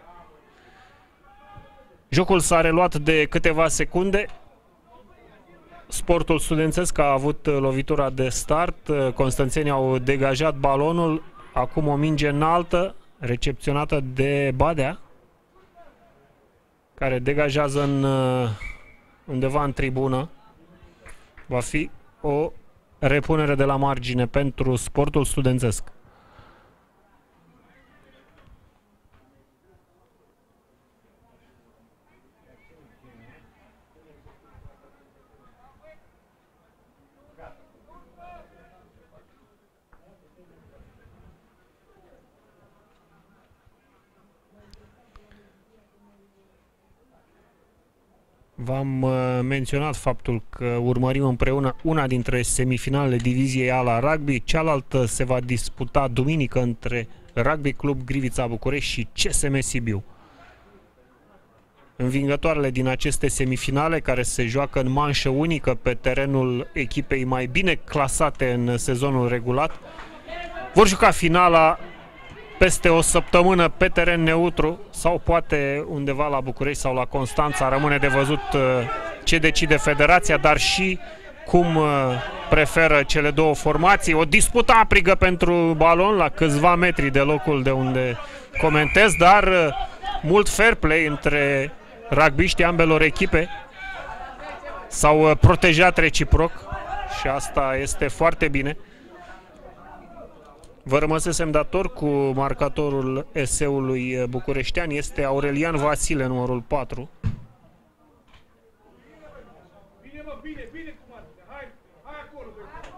Jocul s-a reluat de câteva secunde. Sportul studențesc a avut lovitura de start. Constanțenii au degajat balonul. Acum o minge înaltă, recepționată de Badea, care degajează în, undeva în tribună. Va fi o repunere de la margine pentru Sportul studențesc. V-am menționat faptul că urmărim împreună una dintre semifinalele diviziei A la rugby, cealaltă se va disputa duminică între Rugby Club Grivița București și C S M Sibiu. Învingătoarele din aceste semifinale, care se joacă în manșă unică pe terenul echipei mai bine clasate în sezonul regulat, vor juca finala peste o săptămână pe teren neutru sau poate undeva la București sau la Constanța. Rămâne de văzut ce decide federația, dar și cum preferă cele două formații. O dispută aprigă pentru balon la câțiva metri de locul de unde comentez, dar mult fair play între rugbiștii ambelor echipe. S-au protejat reciproc și asta este foarte bine. Vă rămăsesem dator cu marcatorul eseului bucureștean, este Aurelian Vasile, numărul patru. Bine, mă, bine, bine cum ar fi. Hai, hai acolo.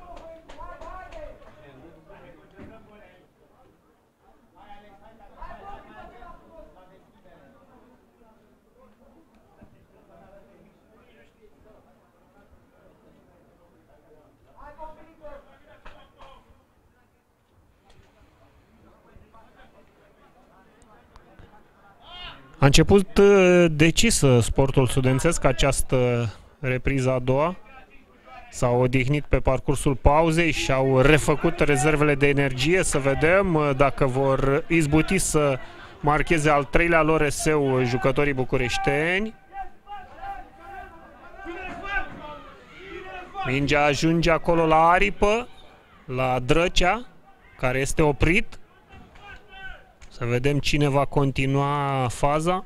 A început decis Sportul studențesc această repriză a doua. S-au odihnit pe parcursul pauzei și au refăcut rezervele de energie. Să vedem dacă vor izbuti să marcheze al treilea lor eseu jucătorii bucureșteni. Mingea ajunge acolo la aripă, la Drăcea, care este oprit. Să vedem cine va continua faza.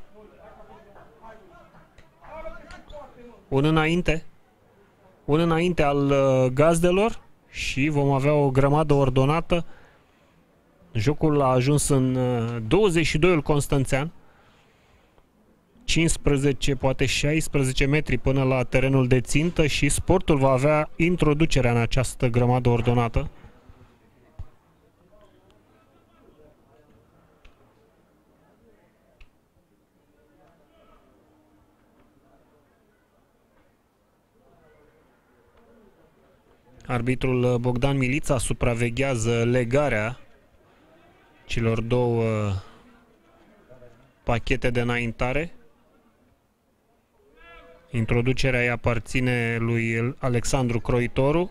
Un înainte. Un înainte al gazdelor și vom avea o grămadă ordonată. Jocul a ajuns în douăzeci și doi-ul constanțean. cincisprezece, poate șaisprezece metri până la terenul de țintă și Sportul va avea introducerea în această grămadă ordonată. Arbitrul Bogdan Milița supraveghează legarea celor două pachete de înaintare. Introducerea îi aparține lui Alexandru Croitoru.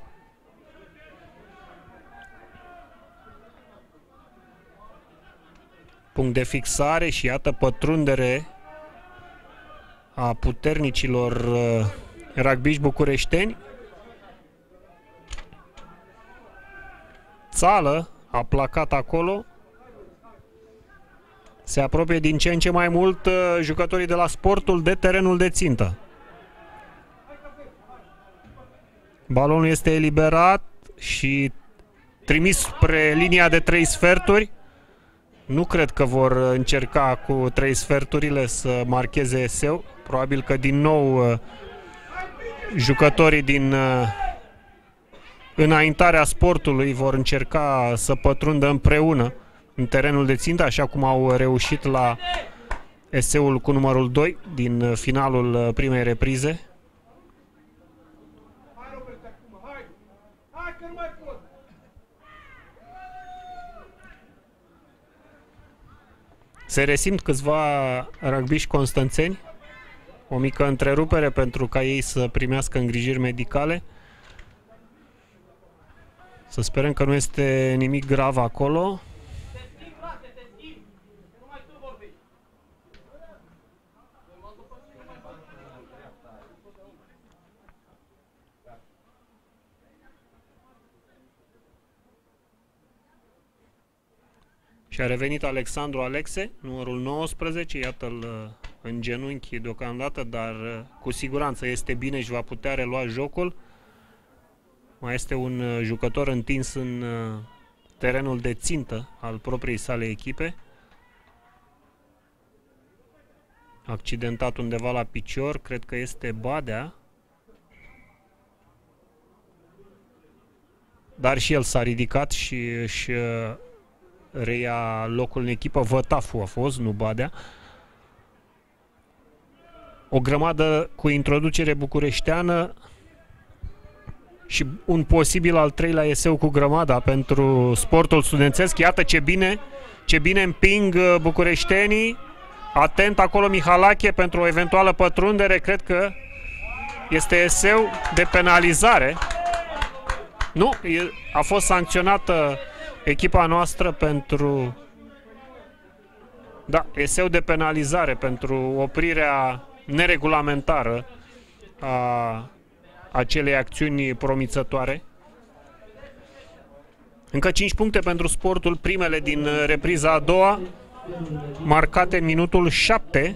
Punct de fixare și iată pătrundere a puternicilor rugbiști bucureșteni. Țală a placat acolo. Se apropie din ce în ce mai mult uh, jucătorii de la Sportul de terenul de țintă. Balonul este eliberat și trimis spre linia de trei sferturi. Nu cred că vor încerca cu trei sferturile să marcheze eseu. Probabil că din nou uh, jucătorii din uh, înaintarea Sportului vor încerca să pătrundă împreună în terenul de țintă, așa cum au reușit la eseul cu numărul doi din finalul primei reprize. Se resimt câțiva rugbiști constanțeni, o mică întrerupere pentru ca ei să primească îngrijiri medicale. Să sperăm că nu este nimic grav acolo. Și a revenit Alexandru Alexe, numărul nouăsprezece, iată-l în genunchi deocamdată, dar cu siguranță este bine și va putea relua jocul. Mai este un jucător întins în terenul de țintă al propriei sale echipe. Accidentat undeva la picior, cred că este Badea. Dar și el s-a ridicat și își reia locul în echipă. Vătafu a fost, nu Badea. O grămadă cu introducere bucureșteană și un posibil al treilea eseu cu grămada pentru sportul studențesc. Iată ce bine, ce bine împing bucureștenii. Atent acolo Mihalache pentru o eventuală pătrundere. Cred că este eseu de penalizare. Nu, a fost sancționată echipa noastră pentru... Da, eseu de penalizare pentru oprirea neregulamentară a acelei acțiuni promițătoare. Încă cinci puncte pentru sportul, primele din repriza a doua, marcate în minutul șapte.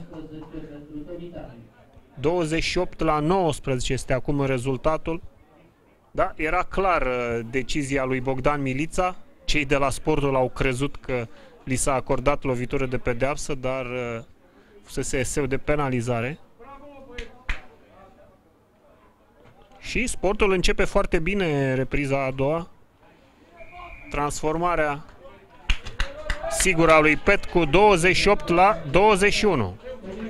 douăzeci și opt la nouăsprezece este acum rezultatul. Da, era clar decizia lui Bogdan Milița. Cei de la sportul au crezut că li s-a acordat lovitură de pedeapsă, dar fusese eseu de penalizare. Și sportul începe foarte bine repriza a doua. Transformarea sigură a lui Petcu, douăzeci și opt la douăzeci și unu.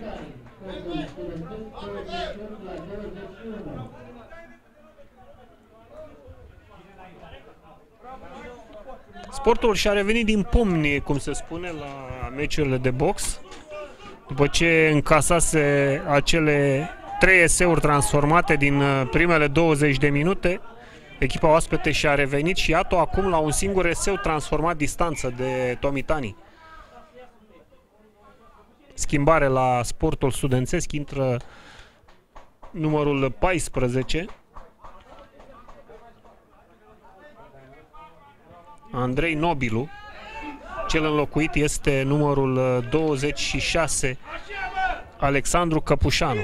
Sportul și-a revenit din pumni, cum se spune, la meciurile de box, după ce încasase acele trei eseuri transformate din primele douăzeci de minute. Echipa oaspete și-a revenit și iată acum la un singur eseu transformat distanță de Tomitani. Schimbare la sportul studențesc, intră numărul paisprezece. Andrei Nobilu. Cel înlocuit este numărul douăzeci și șase, Alexandru Căpușanu.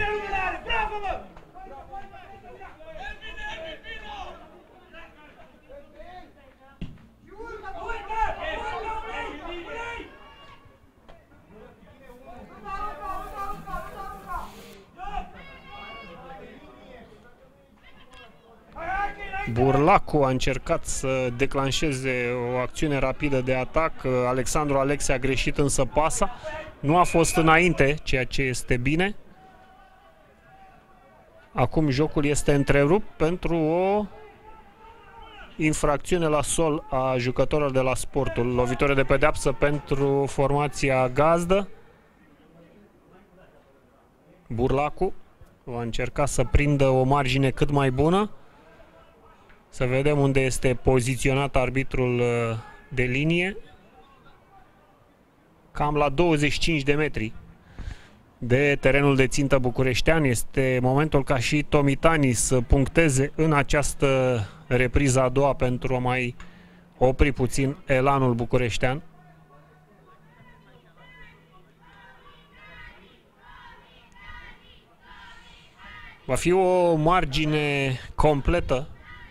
Burlacu a încercat să declanșeze o acțiune rapidă de atac. Alexandru Alexe a greșit însă pasa. Nu a fost înainte, ceea ce este bine. Acum jocul este întrerupt pentru o infracțiune la sol a jucătorilor de la sportul. Lovitură de pedeapsă pentru formația gazdă. Burlacu va încerca să prindă o margine cât mai bună. Să vedem unde este poziționat arbitrul de linie. Cam la douăzeci și cinci de metri de terenul de țintă bucureștean. Este momentul ca și Tomitani să puncteze în această repriză a doua pentru a mai opri puțin elanul bucureștean. Va fi o margine completă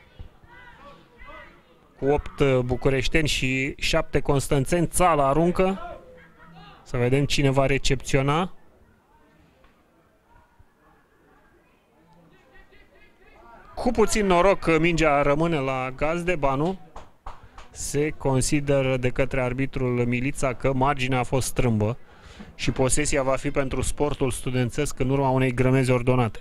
cu opt bucureșteni și șapte constanțeni. Țala aruncă. Să vedem cine va recepționa. Cu puțin noroc, mingea rămâne la gazde, ba nu. Se consideră de către arbitrul Milița că marginea a fost strâmbă și posesia va fi pentru sportul studențesc în urma unei grămezi ordonate.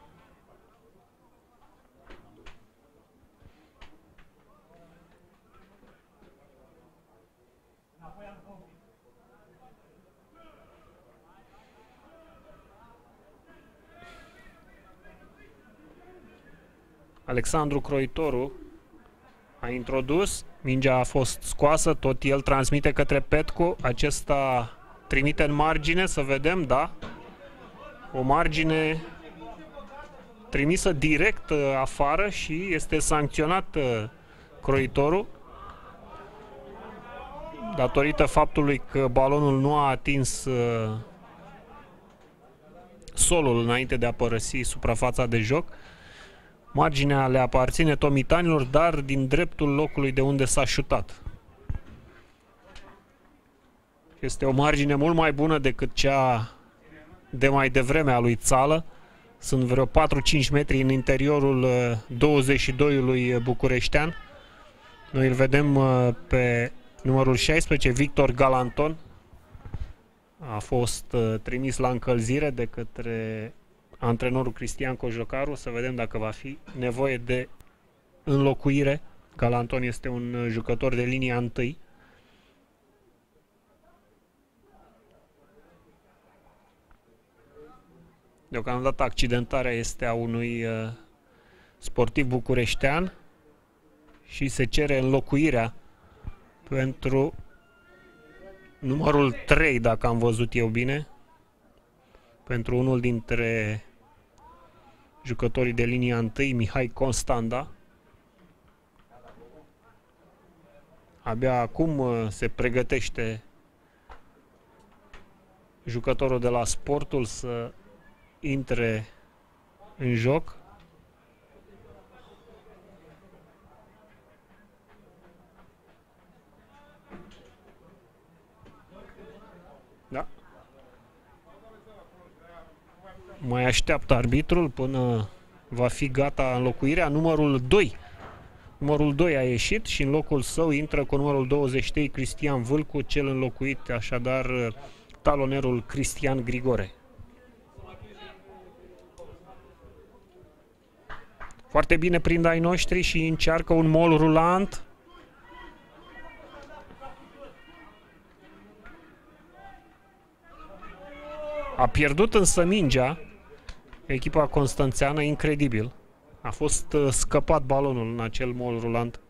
Alexandru Croitoru a introdus, mingea a fost scoasă, tot el transmite către Petcu, acesta trimite în margine, să vedem, da, o margine trimisă direct afară și este sancționat Croitoru. datorită faptului că balonul nu a atins uh, solul înainte de a părăsi suprafața de joc. Marginea le aparține tomitanilor, dar din dreptul locului de unde s-a șutat. Este o margine mult mai bună decât cea de mai devreme a lui Țală. Sunt vreo patru-cinci metri în interiorul douăzeci și doi-ului bucureștean. Noi îl vedem pe numărul șaisprezece, Victor Galanton. A fost trimis la încălzire de către antrenorul Cristian Cojocaru. Să vedem dacă va fi nevoie de înlocuire. Galanton este un jucător de linia întâi. Deocamdată accidentarea este a unui uh, sportiv bucureștean și se cere înlocuirea pentru numărul trei, dacă am văzut eu bine, pentru unul dintre jucătorii de linia întâi, Mihai Constanda. Abia acum uh, se pregătește jucătorul de la Sportul să intre în joc. Da. Mai așteaptă arbitrul până va fi gata înlocuirea. Numărul doi. Numărul doi a ieșit și în locul său intră cu numărul douăzeci și trei Cristian Vâlcu, cel înlocuit așadar talonerul Cristian Grigore. Foarte bine prind ai noștri și încearcă un mol rulant. A pierdut însă mingea echipa constanțeană, incredibil. A fost scăpat balonul în acel mol rulant.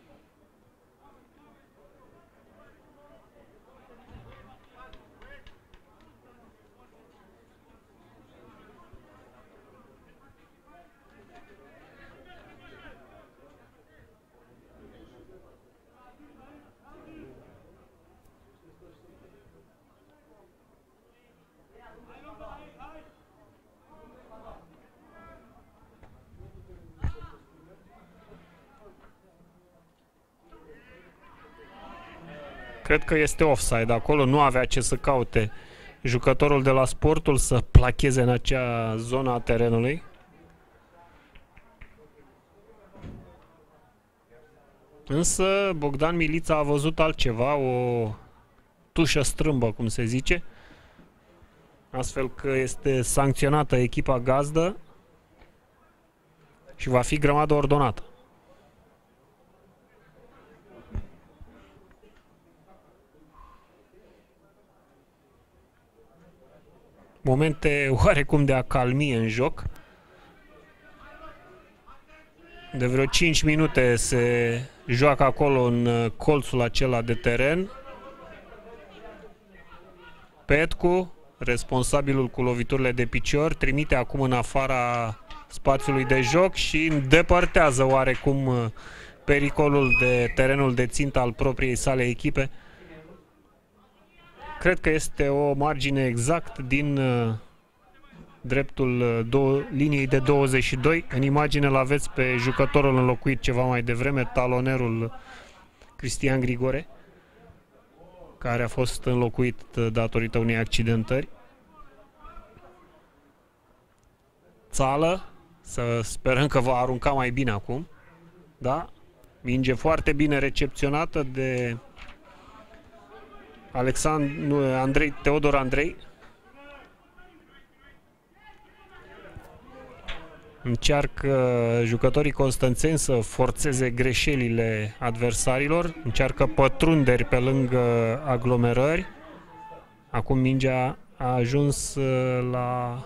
Cred că este offside acolo, nu avea ce să caute jucătorul de la Sportul să placheze în acea zonă a terenului. Însă Bogdan Milița a văzut altceva, o tușă strâmbă, cum se zice, astfel că este sancționată echipa gazdă și va fi grămadă ordonată. Momente oarecum de acalmie în joc. De vreo cinci minute se joacă acolo în colțul acela de teren. Petcu, responsabilul cu loviturile de picior, trimite acum în afara spațiului de joc și îndepărtează oarecum pericolul de terenul de țintă al propriei sale echipe. Cred că este o margine exact din uh, dreptul uh, două, liniei de douăzeci și doi. În imagine l-aveți pe jucătorul înlocuit ceva mai devreme, talonerul Cristian Grigore, care a fost înlocuit uh, datorită unei accidentări. Țală, să sperăm că va arunca mai bine acum. Da? Minge foarte bine recepționată de Alexandru Andrei, Teodor Andrei. Încearcă jucătorii constanțeni să forțeze greșelile adversarilor. Încearcă pătrunderi pe lângă aglomerări. Acum mingea a ajuns la...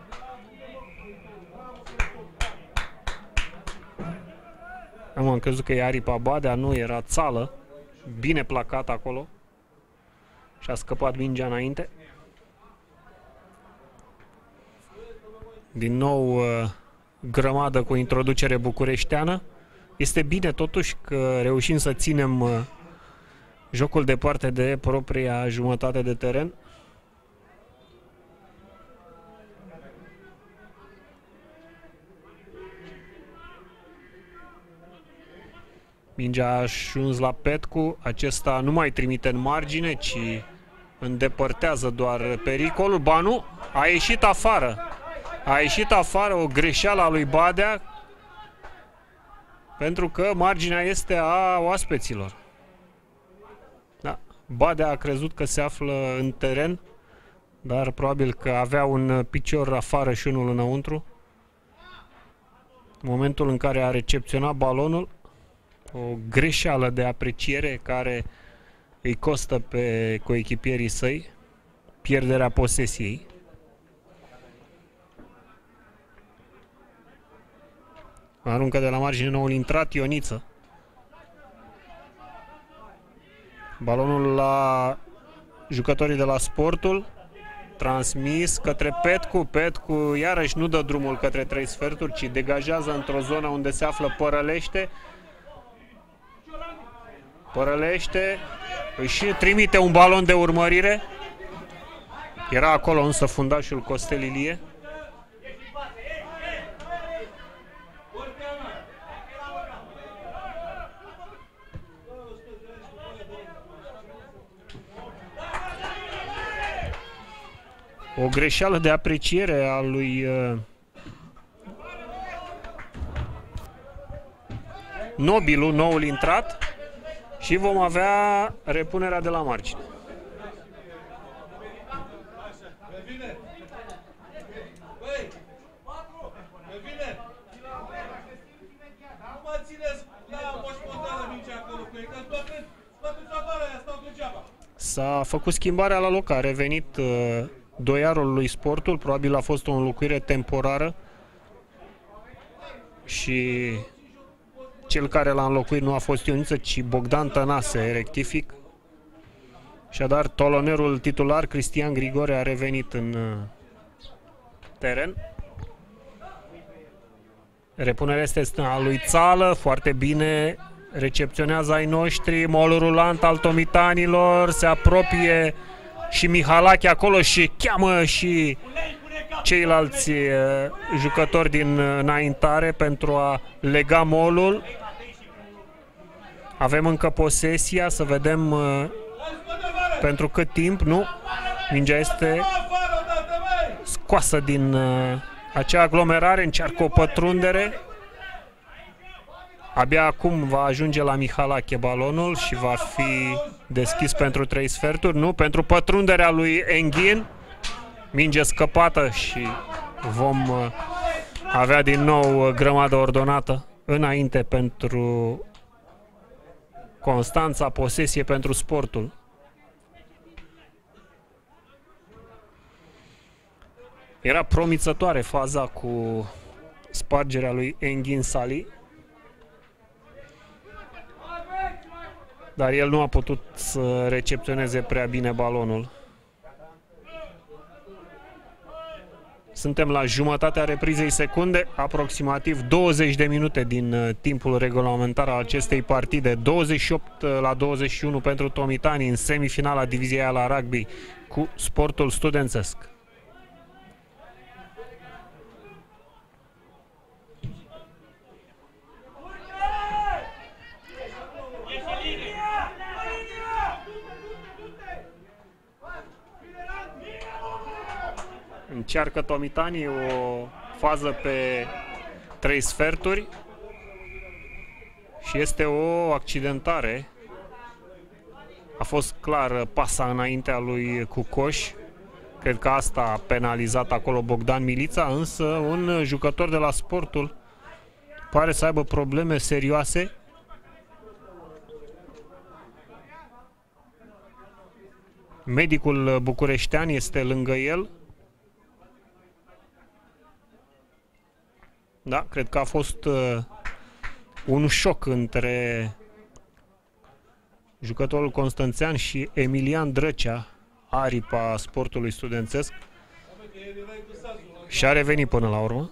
Am crezut că e aripa Badea, nu, era Țală. Bine placat acolo. Și a scăpat mingea înainte. Din nou grămadă cu introducere bucureșteană. Este bine totuși că reușim să ținem Jocul departe de propria jumătate de teren. Mingea a ajuns la Petcu, acesta nu mai trimite în margine, ci îndepărtează doar pericolul. Ba nu, a ieșit afară. A ieșit afară, o greșeală a lui Badea, pentru că marginea este a oaspeților. Da, Badea a crezut că se află în teren, dar probabil că avea un picior afară și unul înăuntru. În momentul în care a recepționat balonul, o greșeală de apreciere care îi costă pe coechipierii săi pierderea posesiei. Aruncă de la margine noul intrat Ioniță. Balonul la jucătorii de la Sportul. Transmis către Petcu. Petcu iarăși nu dă drumul către trei sferturi, ci degajează într-o zonă unde se află Părălește. Părălește își trimite un balon de urmărire. Era acolo însă fundașul Costel Ilie. O greșeală de apreciere a lui uh, Nobilu, noul intrat, și vom avea repunerea de la margine. S-a făcut schimbarea la loc, a revenit uh, doiarul lui Sportul, probabil a fost o înlocuire temporară și cel care l-a înlocuit nu a fost Ioniță, ci Bogdan Tănase, rectific. Așadar, tolonerul titular, Cristian Grigore, a revenit în uh, teren. Repunerea este a lui Țală, foarte bine recepționează ai noștri, molul rulant al tomitanilor, se apropie și Mihalache acolo și cheamă și ceilalți uh, jucători din înaintare pentru a lega molul. Avem încă posesia, să vedem uh, pentru cât timp. Nu, mingea este scoasă din uh, acea aglomerare, încearcă o pătrundere. Abia acum va ajunge la Mihalache balonul și va fi deschis pentru trei sferturi. Nu, pentru pătrunderea lui Enghin. Minge scăpată și vom uh, avea din nou uh, grămadă ordonată înainte pentru Constanța, posesie pentru Sportul. Era promițătoare faza cu spargerea lui Enghin Sali, dar el nu a putut să recepționeze prea bine balonul. Suntem la jumătatea reprizei secunde, aproximativ douăzeci de minute din uh, timpul regulamentar al acestei partide. douăzeci și opt la douăzeci și unu pentru tomitani în semifinala diviziei A la rugby cu Sportul Studențesc. Încearcă tomitanii o fază pe trei sferturi și este o accidentare. A fost clar pasa înaintea lui Cucoș. Cred că asta a penalizat acolo Bogdan Milița, însă un jucător de la Sportul pare să aibă probleme serioase. Medicul bucureștean este lângă el. Da, cred că a fost uh, un șoc între jucătorul constanțean și Emilian Drăcea, aripa Sportului Studențesc, și a revenit până la urmă.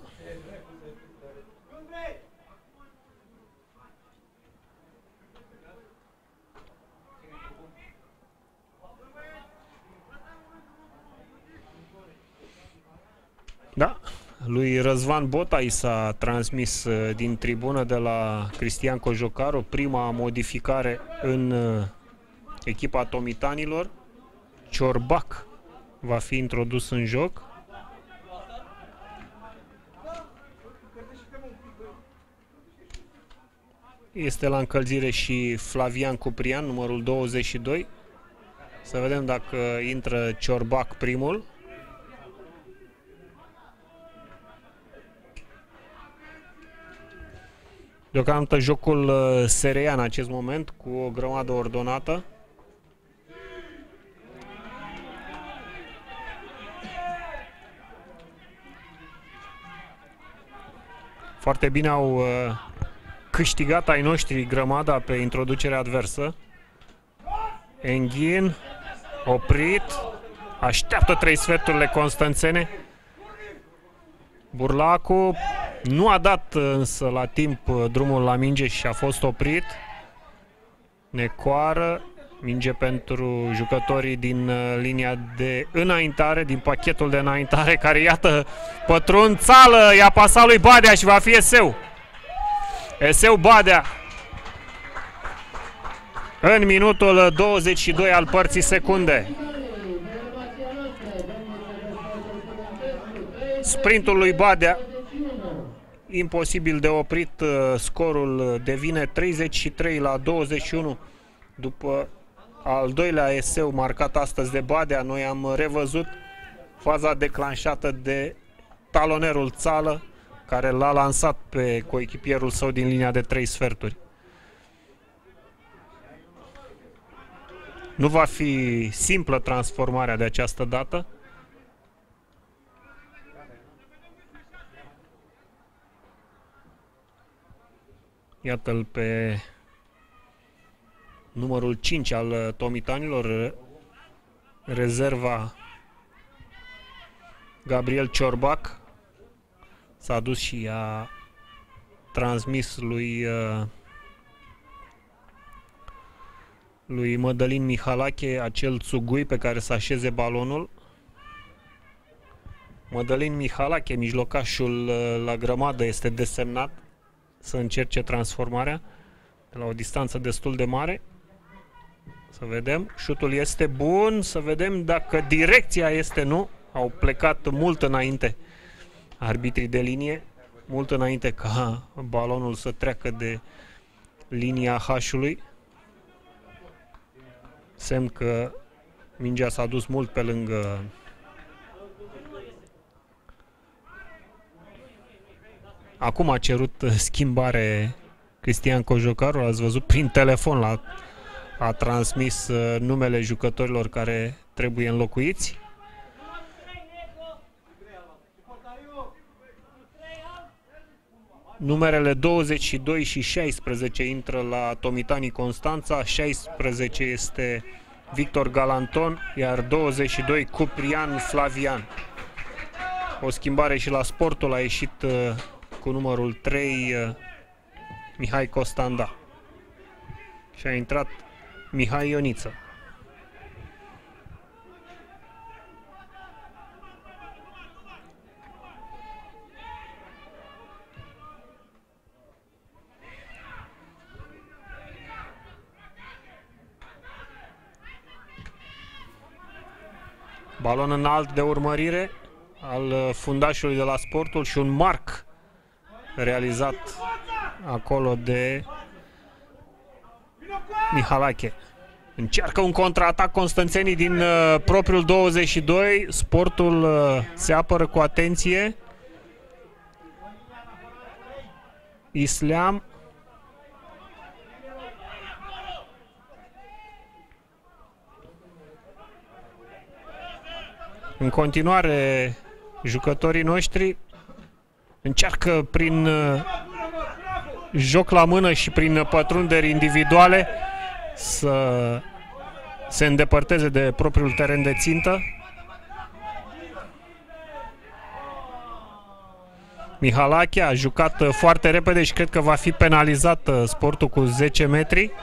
lui Răzvan Bota i s-a transmis din tribună de la Cristian Cojocaru, prima modificare în echipa tomitanilor. Ciorbac va fi introdus în joc. Este la încălzire și Flavian Cuprian, numărul douăzeci și doi. Să vedem dacă intră Ciorbac primul. Deocamdată jocul se reia în acest moment cu o grămadă ordonată. Foarte bine au uh, câștigat ai noștri grămada pe introducerea adversă. Enghin, oprit, așteaptă trei sferturile constanțene. Burlacu nu a dat însă la timp drumul la minge și a fost oprit. Necoară, minge pentru jucătorii din linia de înaintare, din pachetul de înaintare, care iată pătrund, țală, i-a pasat lui Badea și va fi eseu. Eseu Badea. În minutul douăzeci și doi al părții secunde. Sprintul lui Badea, imposibil de oprit, scorul devine treizeci și trei la douăzeci și unu după al doilea eseu marcat astăzi de Badea. Noi am revăzut faza declanșată de talonerul Țală, care l-a lansat pe coechipierul său din linia de trei sferturi. Nu va fi simplă transformarea de această dată. Iată-l pe numărul cinci al tomitanilor, rezerva Gabriel Ciorbac. S-a dus și a transmis lui lui Mădălin Mihalache acel țugui pe care să așeze balonul. Mădălin Mihalache, mijlocașul la grămadă, este desemnat să încerce transformarea de la o distanță destul de mare. Să vedem, șutul este bun, să vedem dacă direcția este nu. Au plecat mult înainte arbitrii de linie, mult înainte ca balonul să treacă de linia H-ului. Semn că mingea s-a dus mult pe lângă Acum a cerut schimbare Cristian Cojocaru, ați văzut prin telefon, la, a transmis numele jucătorilor care trebuie înlocuiți. Numerele douăzeci și doi și șaisprezece intră la Tomitanii Constanța, șaisprezece este Victor Galanton, iar douăzeci și doi Cuprian Flavian. O schimbare și la Sportul, a ieșit uh, cu numărul trei uh, Mihai Costanda și a intrat Mihai Ioniță. Balon înalt de urmărire al fundașului de la Sportul și un marc realizat acolo de Mihalache. Încearcă un contraatac constanțenii din uh, propriul douăzeci și doi. Sportul uh, se apără cu atenție. Isleam. În continuare, jucătorii noștri încearcă prin uh, joc la mână și prin pătrunderi individuale să se îndepărteze de propriul teren de țintă. Mihalache a jucat foarte repede și cred că va fi penalizat Sportul cu zece metri.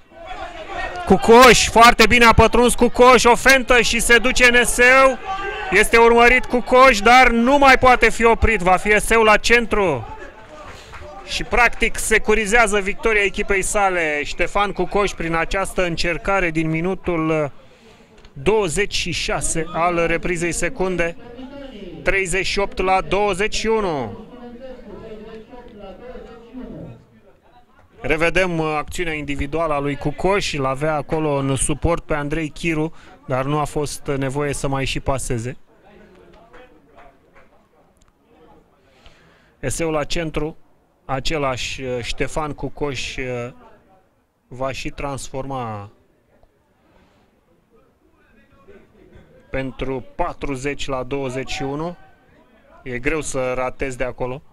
Cucoș, foarte bine a pătruns Cucoș, o fentă și se duce în eseu. Este urmărit cu coș, dar nu mai poate fi oprit. Va fi eseu la centru. Și practic securizează victoria echipei sale Ștefan Cucoș prin această încercare din minutul douăzeci și șase al reprizei secunde. treizeci și opt la douăzeci și unu. Revedem acțiunea individuală a lui Cucoș. Îl avea acolo în suport pe Andrei Chiru, dar nu a fost nevoie să mai și paseze. Eseul la centru. Același Ștefan Cucoș va și transforma pentru patruzeci la douăzeci și unu. E greu să ratezi de acolo.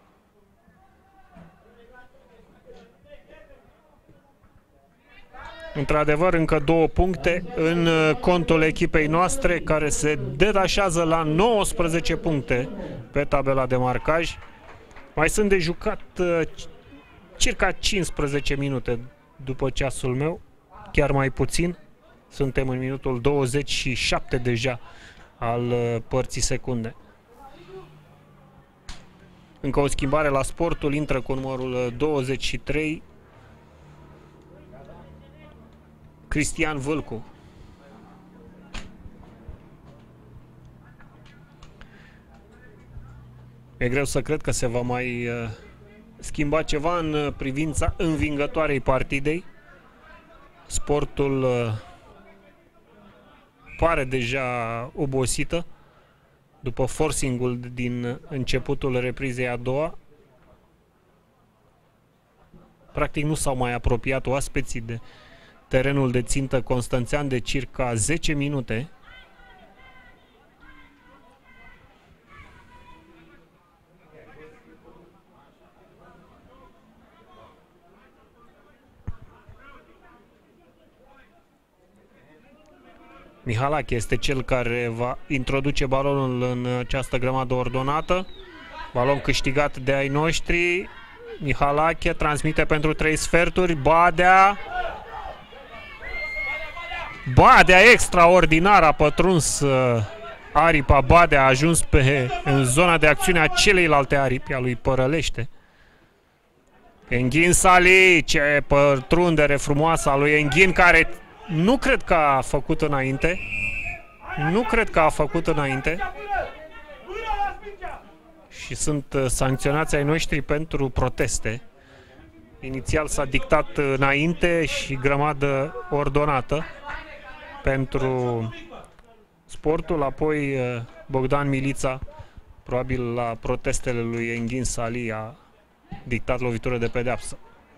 Într-adevăr, încă două puncte în contul echipei noastre, care se detașează la nouăsprezece puncte pe tabela de marcaj. Mai sunt de jucat uh, circa cincisprezece minute după ceasul meu, chiar mai puțin. Suntem în minutul douăzeci și șapte deja al uh, părții secunde. Încă o schimbare la Sportul, intră cu numărul douăzeci și trei Cristian Vâlcu. E greu să cred că se va mai uh, schimba ceva în uh, privința învingătoarei partidei. Sportul uh, pare deja obosită după forcing-ul din începutul reprizei a doua. Practic nu s-au mai apropiat oaspeții de terenul de țintă constanțean de circa zece minute. Mihalache este cel care va introduce balonul în această grămadă ordonată. Balon câștigat de ai noștri. Mihalache transmite pentru trei sferturi. Badea. Badea extraordinar a pătruns uh, aripa. Badea a ajuns pe, în zona de acțiune a celeilalte aripi, a lui Părălește. Enghin Sali, ce pătrundere frumoasă a lui Enghin, care nu cred că a făcut înainte. Nu cred că a făcut înainte. Și sunt sancționați ai noștri pentru proteste. Inițial s-a dictat înainte și grămadă ordonată pentru Sportul, apoi Bogdan Milița, probabil la protestele lui Enghin Sali, a dictat lovitură de pedeapsă.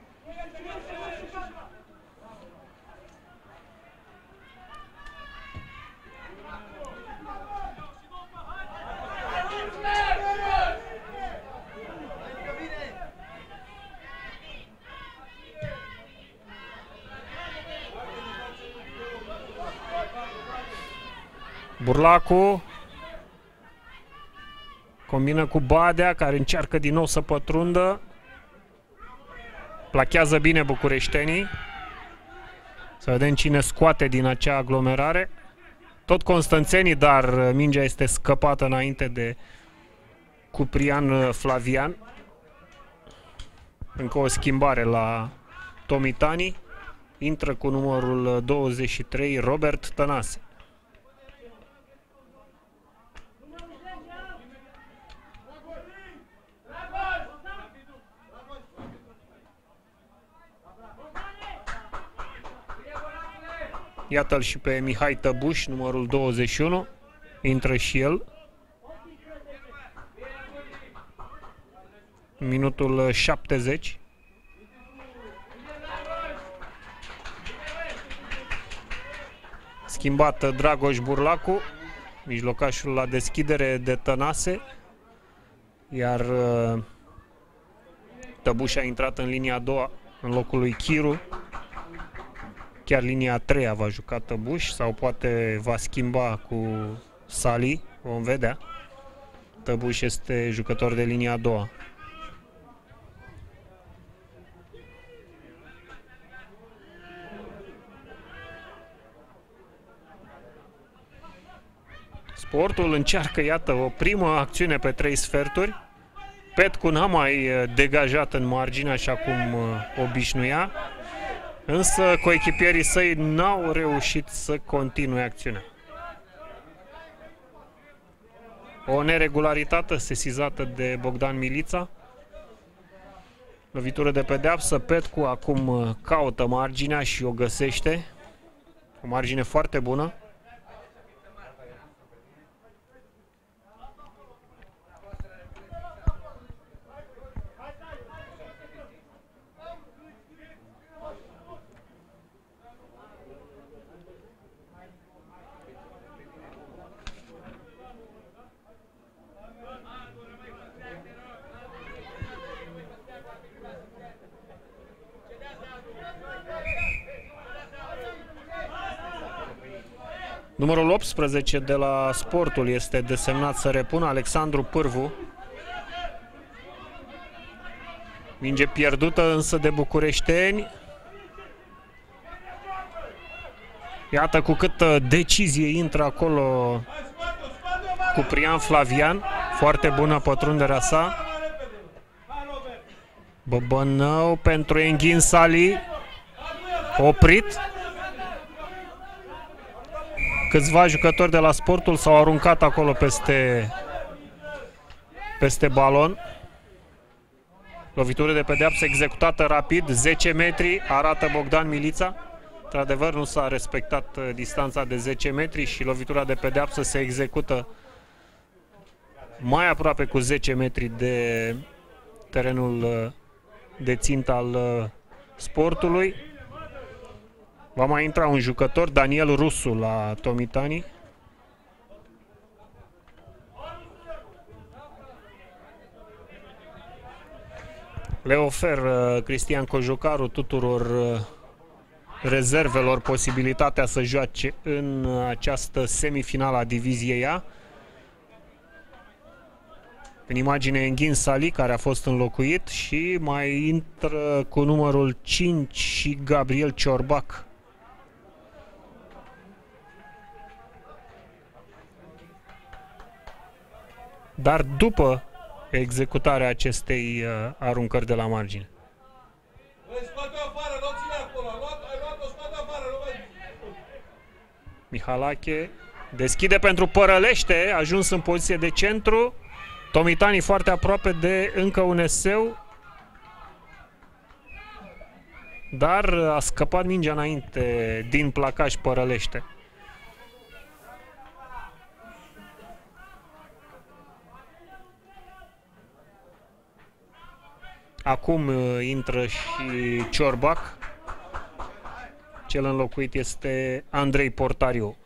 Burlacu combină cu Badea, care încearcă din nou să pătrundă. Plachează bine bucureștenii. Să vedem cine scoate din acea aglomerare. Tot constanțenii, dar mingea este scăpată înainte de Cuprian Flavian. Încă o schimbare la Tomitani. Intră cu numărul douăzeci și trei Robert Tănase. Iată-l și pe Mihai Tăbuș, numărul douăzeci și unu. Intră și el. Minutul șaptezeci. Schimbat Dragoș Burlacu. Mijlocașul la deschidere de Tănase. Iar Tăbuș a intrat în linia a doua în locul lui Chiru. Chiar linia a treia va juca Tăbuș sau poate va schimba cu Sali, vom vedea. Tăbuș este jucător de linia a doua. Sportul încearcă, iată, o primă acțiune pe trei sferturi. Petcu n-a mai degajat în margine așa cum obișnuia, însă coechipierii săi n-au reușit să continue acțiunea. O neregularitate sesizată de Bogdan Milița. Lovitură de pedeapsă, Petcu acum caută marginea și o găsește. O margine foarte bună. Numărul optsprezece de la Sportul este desemnat să repună, Alexandru Pârvu. Minge pierdută însă de bucureșteni. Iată cu câtă decizie intră acolo Cuprian Flavian. Foarte bună pătrunderea sa. Băbănău pentru Engin Sali. Oprit. Câțiva jucători de la Sportul s-au aruncat acolo peste, peste balon. Lovitură de pedeapsă executată rapid, zece metri, arată Bogdan Milița. Într-adevăr nu s-a respectat distanța de zece metri și lovitura de pedeapsă se execută mai aproape cu zece metri de terenul de țintă al Sportului. Va mai intra un jucător, Daniel Rusu, la Tomitani. Le ofer Cristian Cojocaru tuturor rezervelor posibilitatea să joace în această semifinală a Diviziei A. În imagine Engin Sali, care a fost înlocuit, și mai intră cu numărul cinci și Gabriel Ciorbac. Dar după executarea acestei uh, aruncări de la margine. Mihalache deschide pentru Părălește, ajuns în poziție de centru. Tomitani foarte aproape de încă un eseu, dar a scăpat mingea înainte din placaj Părălește. Acum intră și Ciorbac. Cel înlocuit este Andrei Portariu.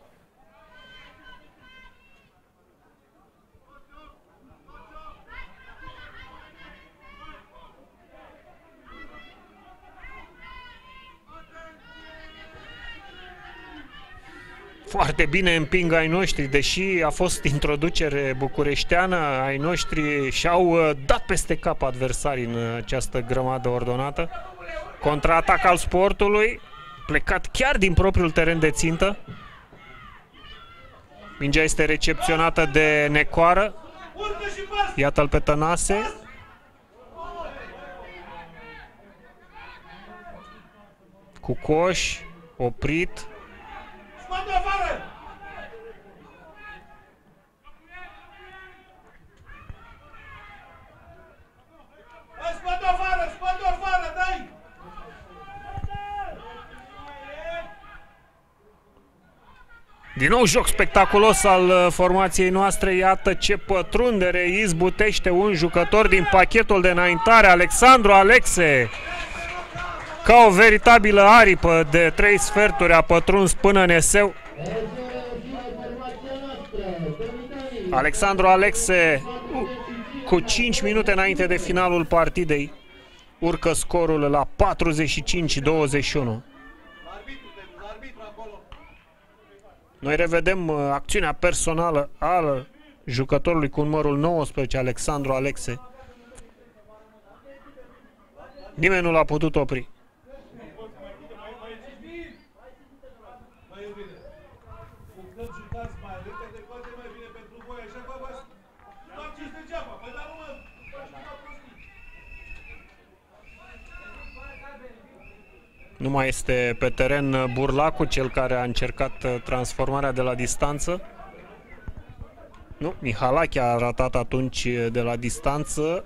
Foarte bine împing ai noștri, deși a fost introducere bucureșteană, ai noștri și-au dat peste cap adversarii în această grămadă ordonată. Contraatac al Sportului, plecat chiar din propriul teren de țintă. Mingea este recepționată de Necoară. Iată-l pe Tănase. Cu coș, oprit. Din nou joc spectaculos al formației noastre. Iată ce pătrundere izbutește un jucător din pachetul de înaintare, Alexandru Alexe. Ca o veritabilă aripă de trei sferturi a pătruns până în eseu. Alexandru Alexe, cu cinci minute înainte de finalul partidei, urcă scorul la patruzeci și cinci douăzeci și unu. Noi revedem acțiunea personală al jucătorului cu numărul nouăsprezece, Alexandru Alexe. Nimeni nu l-a putut opri. Nu mai este pe teren Burlacu, cel care a încercat transformarea de la distanță. Nu, Mihalache a ratat atunci de la distanță.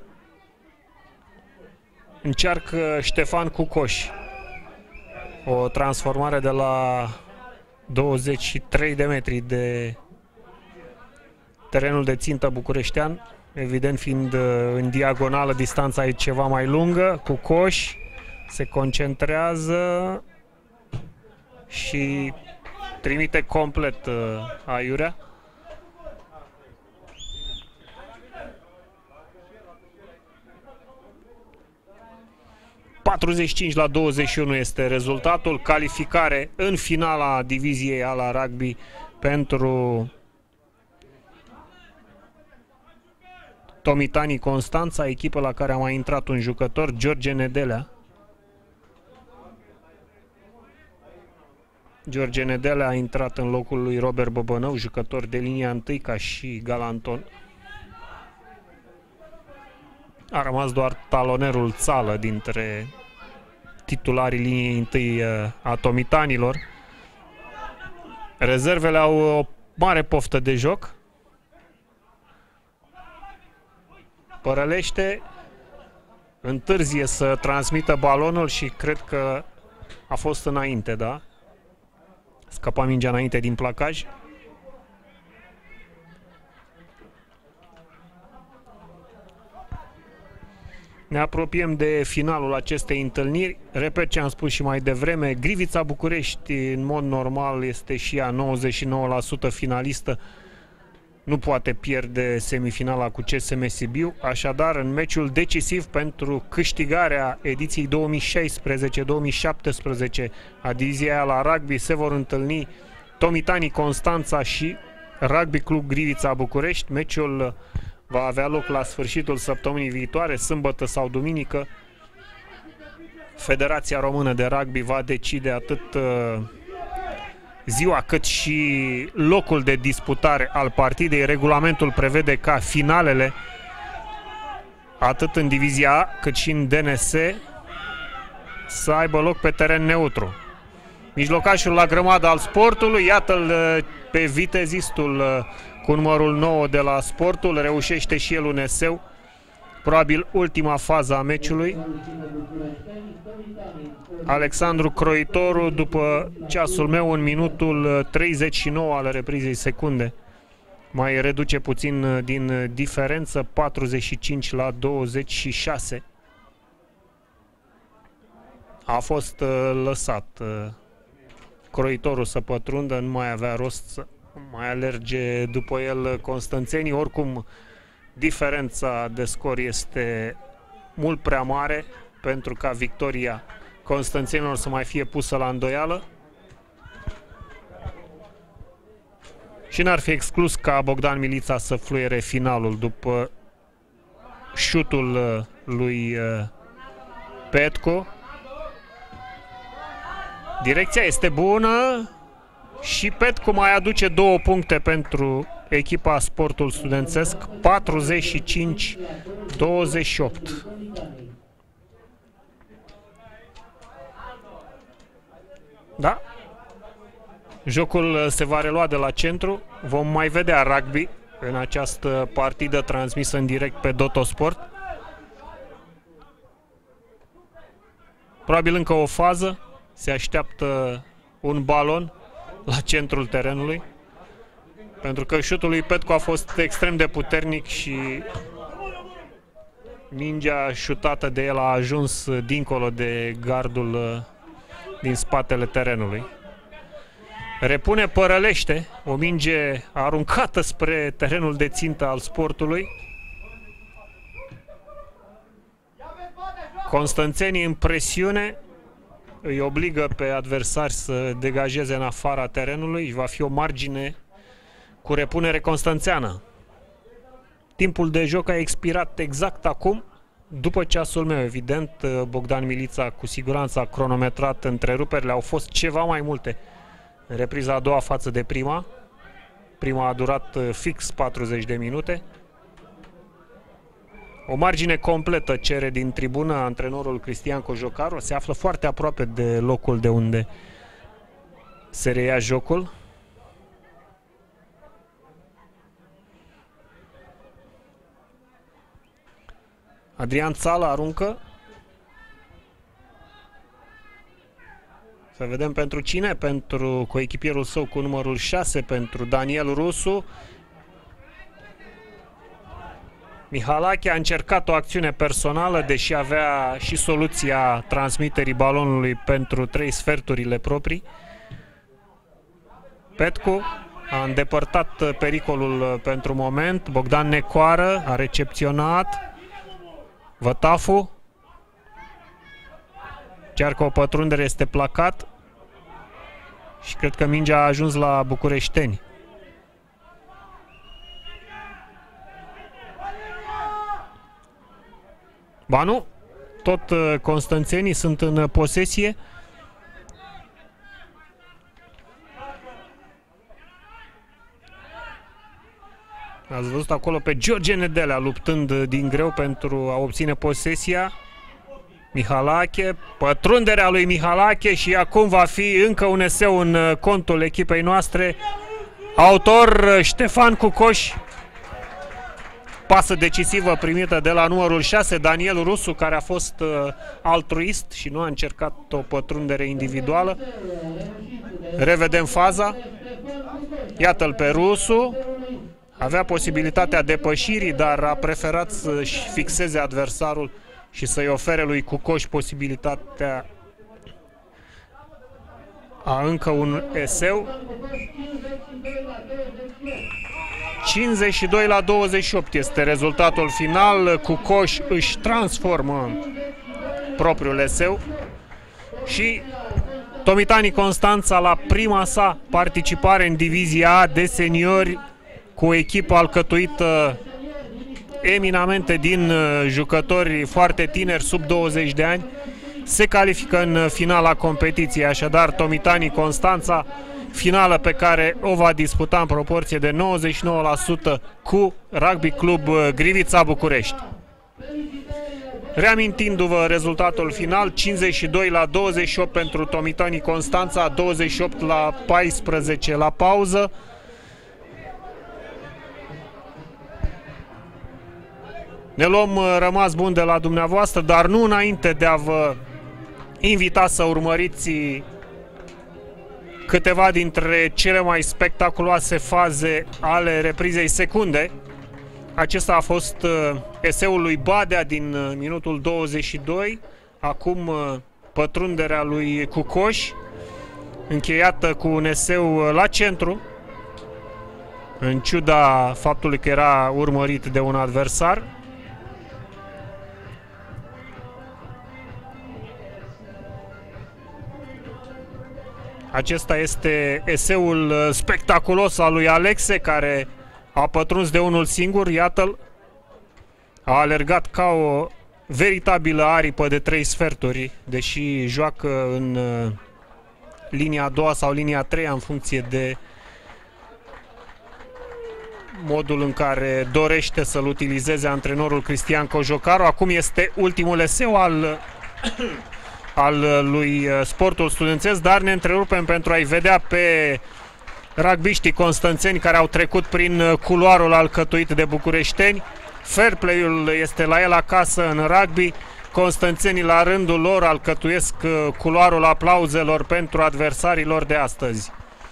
Încearcă Ștefan Cucoș o transformare de la douăzeci și trei de metri de terenul de țintă bucureștean, evident fiind în diagonală, distanța e ceva mai lungă. Cucoș se concentrează și trimite complet aiurea. patruzeci și cinci la douăzeci și unu este rezultatul. Calificare în finala diviziei A la rugby pentru Tomitani Constanța, echipă la care a mai intrat un jucător, George Nedelea. George Nedelea a intrat în locul lui Robert Bobănău, jucător de linia întâi ca și Galanton. A rămas doar talonerul Țală dintre titularii liniei întâi a tomitanilor. Rezervele au o mare poftă de joc. Părălește întârzie să transmită balonul și cred că a fost înainte, da? Scăpa mingea înainte din placaj. Ne apropiem de finalul acestei întâlniri. Repet ce am spus și mai devreme, Grivița București în mod normal este și ea nouăzeci și nouă la sută finalistă. Nu poate pierde semifinala cu C S M Sibiu, așadar în meciul decisiv pentru câștigarea ediției două mii șaisprezece două mii șaptesprezece a diviziei A la rugby se vor întâlni Tomitani Constanța și Rugby Club Grivița București. Meciul va avea loc la sfârșitul săptămânii viitoare, sâmbătă sau duminică. Federația Română de Rugby va decide atât ziua cât și locul de disputare al partidei. Regulamentul prevede ca finalele atât în divizia A cât și în D N S să aibă loc pe teren neutru. Mijlocașul la grămadă al sportului, iată-l pe vitezistul cu numărul nouă de la Sportul, reușește și el un eseu, probabil ultima fază a meciului. Alexandru Croitoru, după ceasul meu, în minutul treizeci și nouă al reprizei secunde, mai reduce puțin din diferență, patruzeci și cinci la douăzeci și șase. A fost lăsat Croitorul să pătrundă, nu mai avea rost să mai alerge după el constanțenii. Oricum, diferența de scor este mult prea mare pentru ca victoria constanțenilor să mai fie pusă la îndoială. Și n-ar fi exclus ca Bogdan Milița să fluiere finalul după șutul lui Petco. Direcția este bună și Petco mai aduce două puncte pentru echipa Sportul Studențesc, patruzeci și cinci douăzeci și opt. Da? Jocul se va relua de la centru. Vom mai vedea rugby în această partidă transmisă în direct pe Dotosport. Probabil încă o fază. Se așteaptă un balon la centrul terenului, pentru că șutul lui Petco a fost extrem de puternic și mingea șutată de el a ajuns dincolo de gardul din spatele terenului. Repune Părălește, o minge aruncată spre terenul de țintă al Sportului. Constanțenii în presiune îi obligă pe adversari să degajeze în afara terenului. Va fi o margine cu repunere constanțeană. Timpul de joc a expirat exact acum, după ceasul meu. Evident, Bogdan Milița cu siguranță a cronometrat întreruperile. Au fost ceva mai multe în repriza a doua față de prima. Prima a durat fix patruzeci de minute. O margine completă cere din tribună antrenorul Cristian Cojocaru. Se află foarte aproape de locul de unde se reia jocul. Adrian Țala aruncă. Să vedem pentru cine, pentru coechipierul său cu numărul șase, pentru Daniel Rusu. Mihalache a încercat o acțiune personală, deși avea și soluția transmiterii balonului pentru trei sferturile proprii. Petcu a îndepărtat pericolul pentru moment. Bogdan Necoară a recepționat. Vătafu încearcă o pătrundere, este placat și cred că mingea a ajuns la bucureșteni. Ba nu, tot constanțenii sunt în posesie. Ați văzut acolo pe George Nedelea luptând din greu pentru a obține posesia. Mihalache, pătrunderea lui Mihalache și acum va fi încă un eseu în contul echipei noastre. Autor Ștefan Cucoș. Pasă decisivă primită de la numărul șase, Daniel Rusu, care a fost altruist și nu a încercat o pătrundere individuală. Revedem faza. Iată-l pe Rusu. Avea posibilitatea depășirii, dar a preferat să-și fixeze adversarul și să-i ofere lui Cucoș posibilitatea a încă un eseu. cincizeci și doi la douăzeci și opt este rezultatul final. Cucoș își transformă propriul eseu și Tomitani Constanța, la prima sa participare în divizia A de seniori, cu o echipă alcătuită eminamente din jucători foarte tineri, sub douăzeci de ani, se califică în finala competiției. Așadar, Tomitani Constanța, finală pe care o va disputa în proporție de nouăzeci și nouă la sută cu Rugby Club Grivița București. Reamintindu-vă rezultatul final, cincizeci și doi la douăzeci și opt pentru Tomitani Constanța, douăzeci și opt la paisprezece la pauză. Ne luăm rămas bun de la dumneavoastră, dar nu înainte de a vă invita să urmăriți câteva dintre cele mai spectaculoase faze ale reprizei secunde. Acesta a fost eseul lui Badea din minutul douăzeci și doi, acum pătrunderea lui Cucoș, încheiată cu un eseu la centru, în ciuda faptului că era urmărit de un adversar. Acesta este eseul spectaculos al lui Alexe, care a pătruns de unul singur, iată-l, a alergat ca o veritabilă aripă de trei sferturi, deși joacă în linia a doua sau linia a treia în funcție de modul în care dorește să-l utilizeze antrenorul Cristian Cojocaru. Acum este ultimul eseu al, al lui Sportul Studențesc, dar ne întrerupem pentru a-i vedea pe rugbiștii constanțeni care au trecut prin culoarul alcătuit de bucureșteni. Fair play-ul este la el acasă în rugby. Constanțenii la rândul lor alcătuiesc culoarul aplauzelor pentru adversarii lor de astăzi.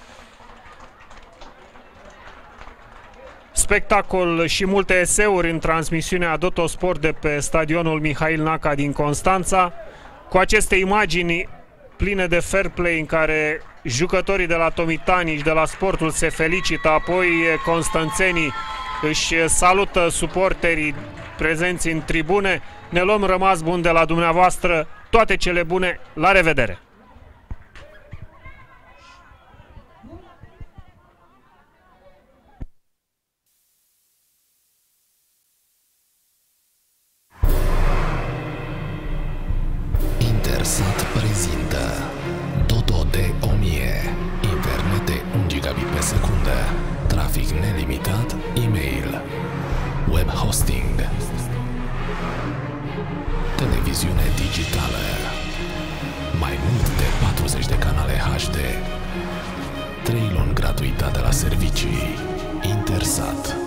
Spectacol și multe eseuri în transmisiunea Dotosport de pe stadionul Mihail Naca din Constanța, cu aceste imagini pline de fair play în care jucătorii de la Tomitani și de la Sportul se felicită, apoi constanțenii își salută suporterii prezenți în tribune. Ne luăm rămas bun de la dumneavoastră, toate cele bune, la revedere! Intersat prezintă Dodo de o mie, internet de un gigabit pe secundă, trafic nelimitat, e-mail, web hosting, televiziune digitală, mai mult de patruzeci de canale H D, trei luni gratuitate la servicii, Intersat.